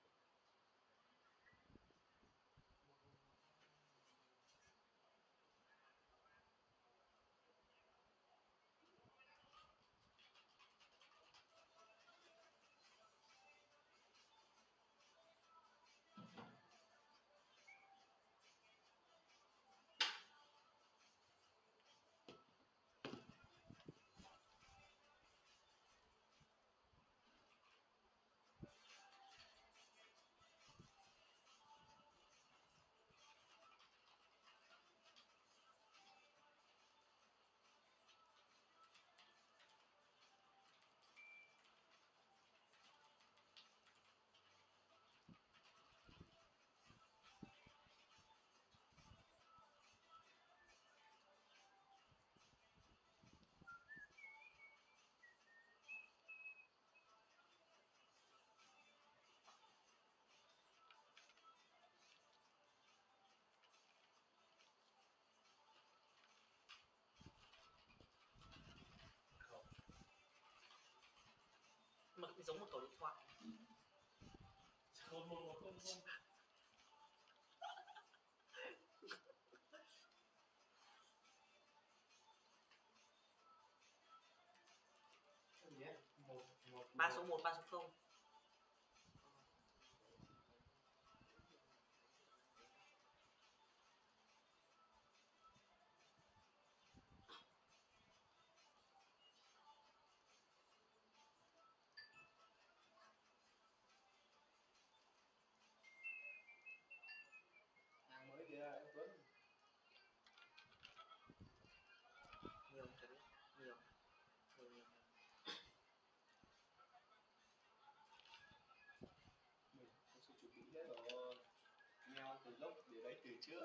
Speaker 4: Mà giống một tổ điện thoại.
Speaker 3: một một một không không. một một
Speaker 4: Ba số một, ba số không.
Speaker 1: hàng mới kìa em Tuấn.
Speaker 4: Nhiều không biết. Nhiều. Nhiều nhiều.
Speaker 1: Mình có sự chuẩn bị hết rồi. Mèo từ lúc để đấy từ trước.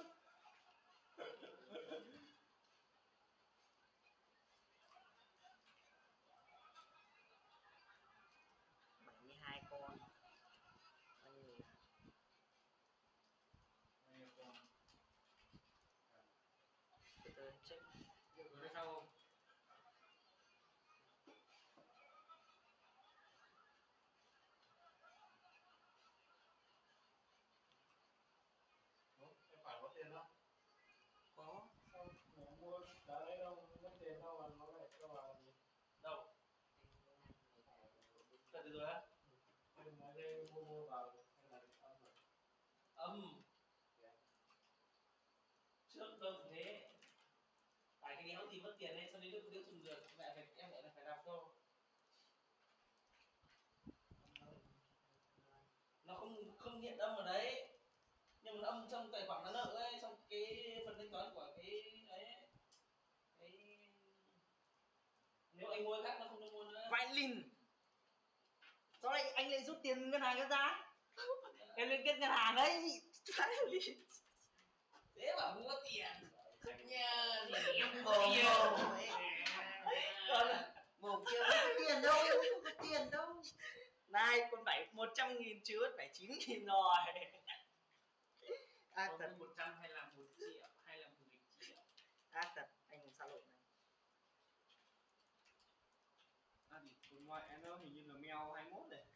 Speaker 4: bảy mươi hai con. Bao nhiêu nhỉ?
Speaker 3: Bao nhiêu con?
Speaker 4: Từ từ check.
Speaker 3: Được rồi sao không? Đúng, em phải có tiền không?
Speaker 4: Có.
Speaker 3: Sao mẹ mua đá đấy đâu, mất tiền đâu mà nó lại cho vào làm gì? Đâu? Thật được rồi á? Em nói đây mua mua vào hay là âm rồi? Âm. Yeah. Trước đâu cũng thế. Tại cái đéo gì mất tiền ấy, sau đấy đứa dùng được, mẹ phải em lại là phải làm cho. Nó không không hiện âm ở đấy, nhưng mà nó âm trong tài khoản nó nợ ấy, trong cái phần thanh toán của cái ấy, cái nếu anh mua khác nó không được mua nữa.
Speaker 4: Vãi lìn. Sao lại anh lại rút tiền ngân hàng ra? Em lên kết ngân hàng đấy. Vãi lìn.
Speaker 5: Thế bảo mua tiền nhờ thì
Speaker 7: Mồm mồm ấy. Mồm kia không có tiền đâu, không có tiền đâu.
Speaker 4: Này, con bảy một trăm nghìn chứ phải chín nghìn rồi. Ác
Speaker 3: Còn
Speaker 4: thật.
Speaker 3: mua một trăm hay là một triệu hay là mười triệu?
Speaker 4: Ác thật, anh không xa lộn này.
Speaker 1: À thì con ngoại em nó hình như là mèo hai mươi mốt này.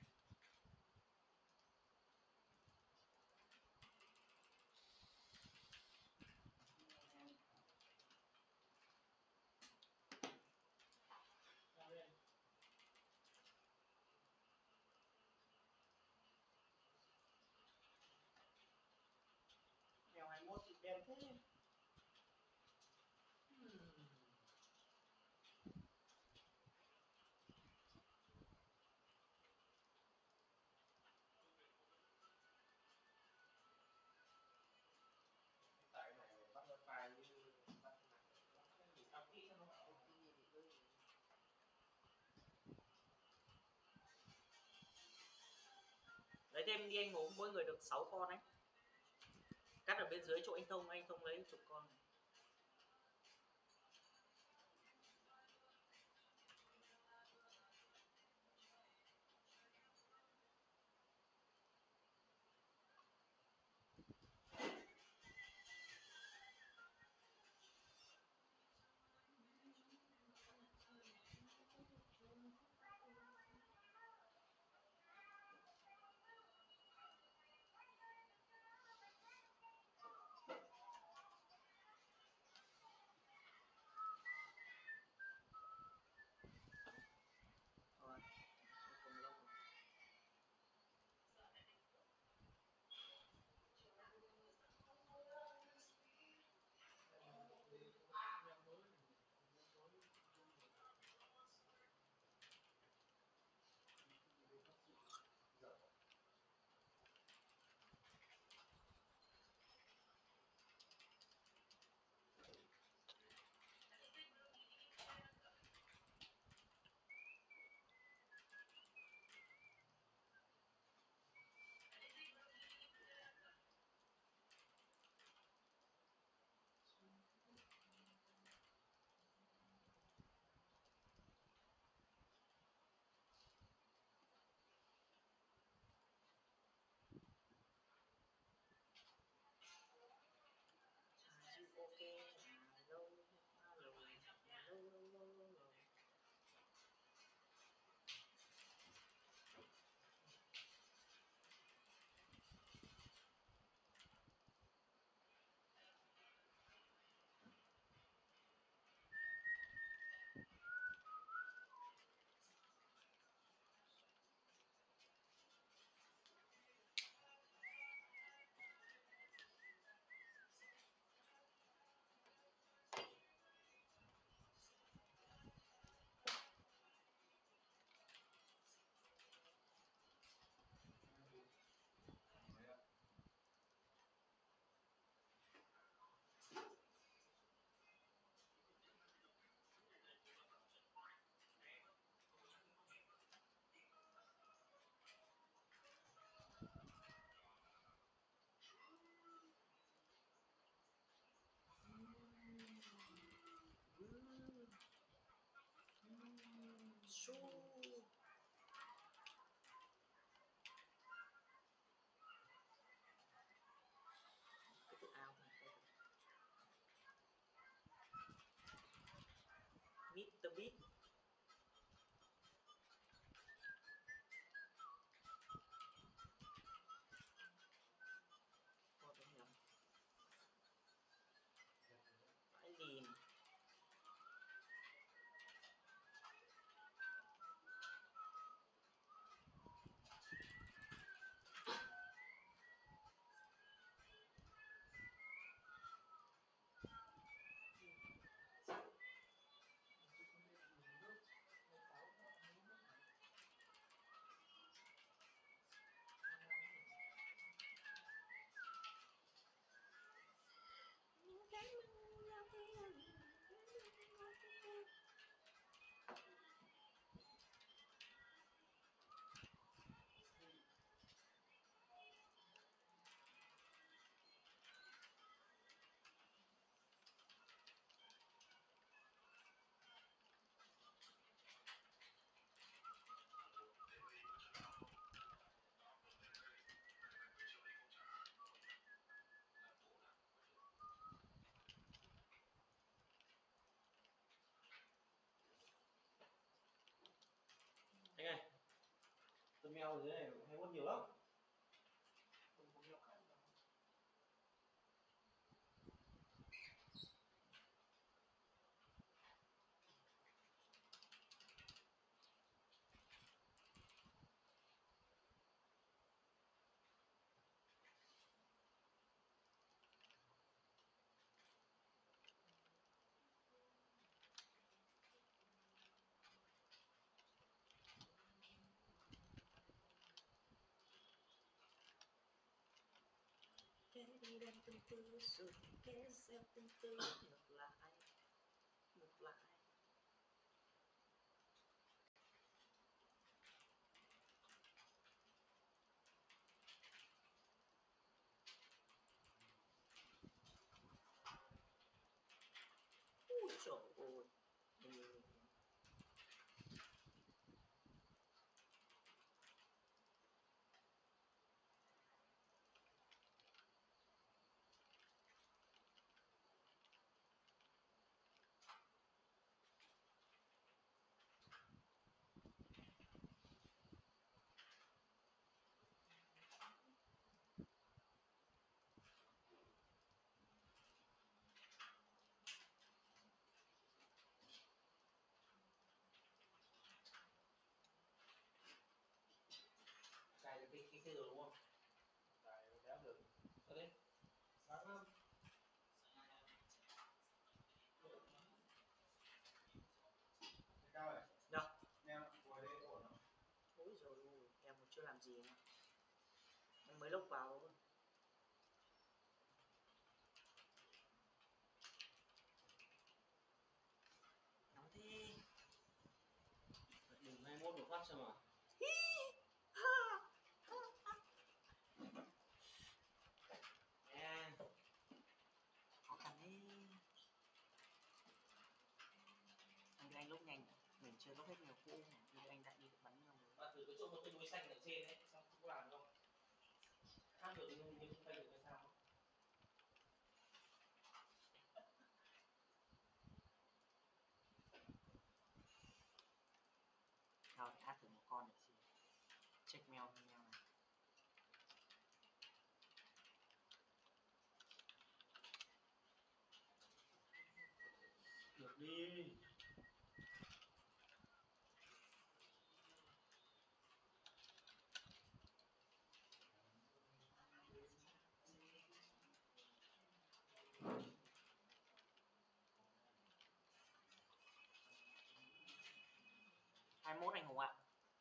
Speaker 4: game đi anh ngủ, mỗi người được sáu con ấy. Cắt ở bên dưới chỗ anh Thông, anh Thông lấy chục con này. Rồi, cùng lâu rồi. Are you okay? Hello, hello, hello, hello, hello. Su. Cái tự ao này đây. mít tơ Beat. Thôi tôi nhầm. Phải liền.
Speaker 1: Anh ơi, tôi mèo ở dưới này hay quất nhiều lắm.
Speaker 4: Cái đi đem từng tư rồi cái gieo từng tư ngược lại, ngược lại.
Speaker 2: Giờ nó hết nhiều cũ thì anh đã đi bắn nhau rồi.
Speaker 5: Và từ cái chỗ một cái núi xanh ở trên đấy, xong cũng làm được không? Hát được nhưng nhưng không được hay sao?
Speaker 2: Thôi hát thử một con để xem. Check mail với nhau này.
Speaker 5: Được đi.
Speaker 2: hai mươi mốt anh Hùng ạ.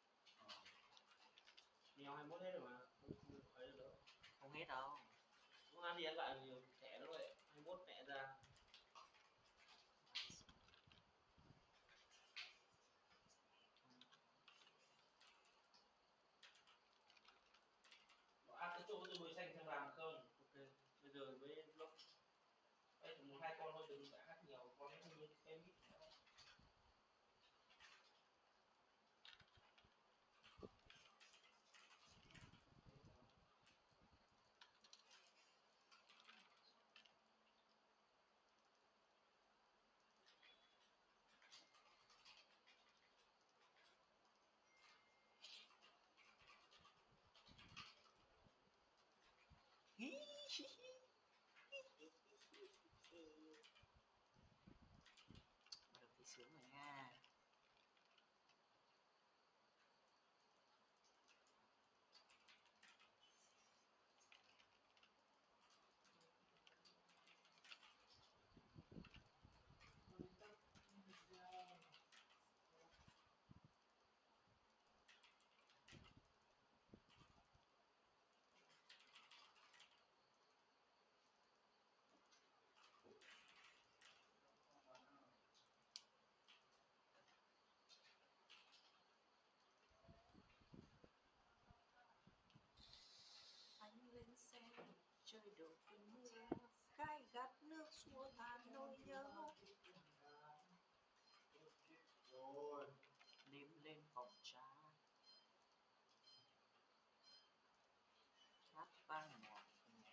Speaker 5: Nhiều hai mươi mốt hết rồi mà, không không ấy được đâu.
Speaker 2: Không hết đâu.
Speaker 5: Lúc ăn đi ăn lại nhiều thẻ nữa vậy, hai mươi mốt mẹ ra. À, cái chỗ tôi đuôi xanh xem làm không? Ok, bây giờ với lúc đây chỉ một hai con thôi, đừng đã hát nhiều, con ấy không như cái mít nữa.
Speaker 2: Bắt đầu thấy sướng rồi nha. Anh lên xe trời đổ cơn mưa, gai gắt nước xua tan nỗi nhớ. Nếm lên vòng trà hát vang ngọt ngào.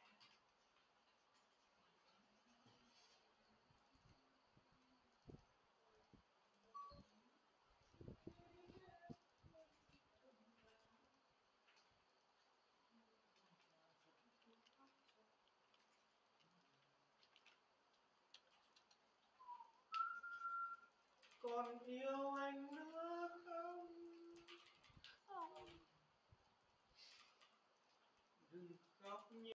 Speaker 5: Còn yêu anh nữa không?